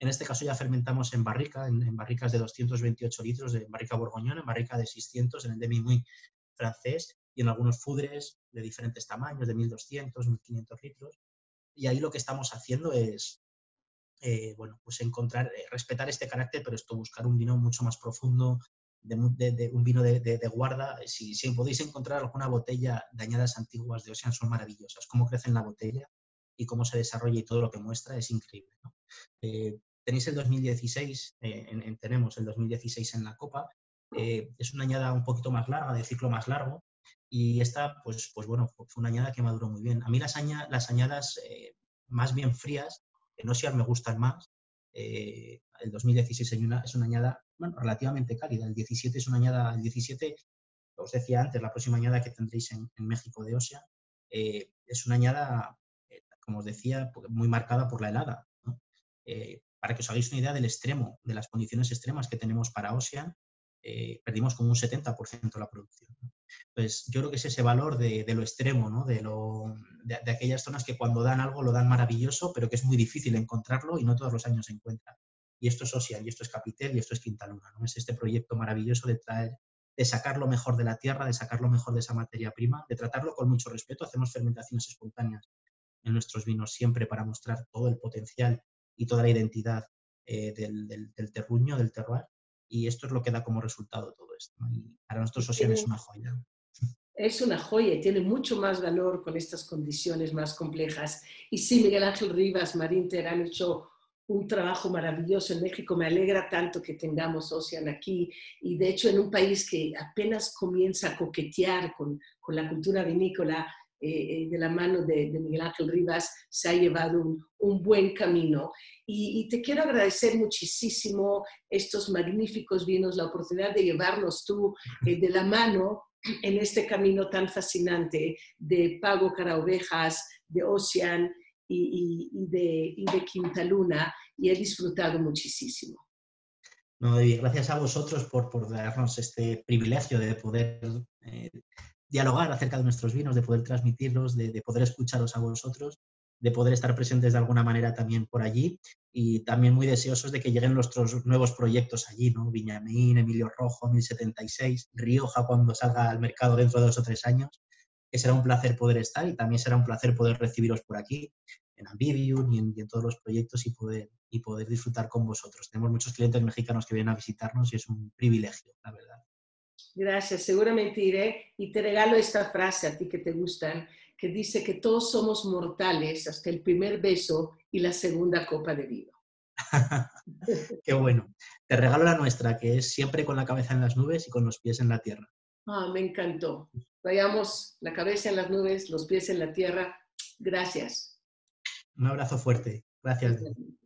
[SPEAKER 3] En este caso ya fermentamos en barrica, en, en barricas de doscientos veintiocho litros, de barrica Bourgognón, en barrica de seiscientos, en el demi-muy francés, y en algunos fudres de diferentes tamaños, de mil doscientos, mil quinientos litros. Y ahí lo que estamos haciendo es, eh, bueno, pues encontrar, eh, respetar este carácter, pero esto, buscar un vino mucho más profundo, de, de, de un vino de, de, de guarda. Si, si podéis encontrar alguna botella de añadas antiguas de Ocean, son maravillosas. Cómo crece en la botella y cómo se desarrolla y todo lo que muestra es increíble, ¿no? Eh, tenéis el dos mil dieciséis, eh, en, en, tenemos el dos mil dieciséis en la copa. Eh, es una añada un poquito más larga, de ciclo más largo, y esta, pues, pues bueno, fue una añada que maduró muy bien. A mí las, aña, las añadas eh, más bien frías, en Ocean, me gustan más. Eh, el dos mil dieciséis es una, es una añada, bueno, relativamente cálida. El diecisiete es una añada, el diecisiete, os decía antes, la próxima añada que tendréis en, en México de Ocean, eh, es una añada, eh, como os decía, muy marcada por la helada, ¿no? Eh, para que os hagáis una idea del extremo, de las condiciones extremas que tenemos para Ocean, eh, perdimos como un setenta por ciento la producción, ¿no? Pues yo creo que es ese valor de, de lo extremo, ¿no? de, lo, de, de aquellas zonas que cuando dan algo lo dan maravilloso, pero que es muy difícil encontrarlo y no todos los años se encuentra. Y esto es Ocean, y esto es Capitel, y esto es Quinta Luna, ¿no? Es este proyecto maravilloso de traer, de sacar lo mejor de la tierra, de sacar lo mejor de esa materia prima, de tratarlo con mucho respeto. Hacemos fermentaciones espontáneas en nuestros vinos siempre para mostrar todo el potencial y toda la identidad eh, del, del, del terruño, del terroir, y esto es lo que da como resultado todo esto, ¿no? Y para nosotros Ocean es una joya.
[SPEAKER 1] Es una joya y tiene mucho más valor con estas condiciones más complejas. Y sí, Miguel Ángel Rivas, Marinter han hecho un trabajo maravilloso en México. Me alegra tanto que tengamos Ocean aquí, y de hecho en un país que apenas comienza a coquetear con, con la cultura vinícola, eh, de la mano de, de Miguel Ángel Rivas, se ha llevado un, un buen camino. Y, y te quiero agradecer muchísimo estos magníficos vinos, la oportunidad de llevarnos tú eh, de la mano en este camino tan fascinante de Pago Cara Ovejas, de Ocean y, y, y, de, y de Quinta Luna, y he disfrutado muchísimo.
[SPEAKER 3] No, y gracias a vosotros por, por darnos este privilegio de poder eh, dialogar acerca de nuestros vinos, de poder transmitirlos, de, de poder escucharos a vosotros, de poder estar presentes de alguna manera también por allí, y también muy deseosos de que lleguen nuestros nuevos proyectos allí, ¿no? Viñamín, Emilio Rojo, mil setenta y seis, Rioja cuando salga al mercado dentro de dos o tres años, que será un placer poder estar, y también será un placer poder recibiros por aquí, en Ambivium y en, y en todos los proyectos, y poder, y poder disfrutar con vosotros. Tenemos muchos clientes mexicanos que vienen a visitarnos y es un privilegio, la verdad.
[SPEAKER 1] Gracias, seguramente iré, y te regalo esta frase a ti que te gustan, que dice que todos somos mortales hasta el primer beso y la segunda copa de vino.
[SPEAKER 3] Qué bueno. Te regalo la nuestra, que es siempre con la cabeza en las nubes y con los pies en la tierra.
[SPEAKER 1] Ah, me encantó. Vayamos la cabeza en las nubes, los pies en la tierra. Gracias.
[SPEAKER 3] Un abrazo fuerte. Gracias.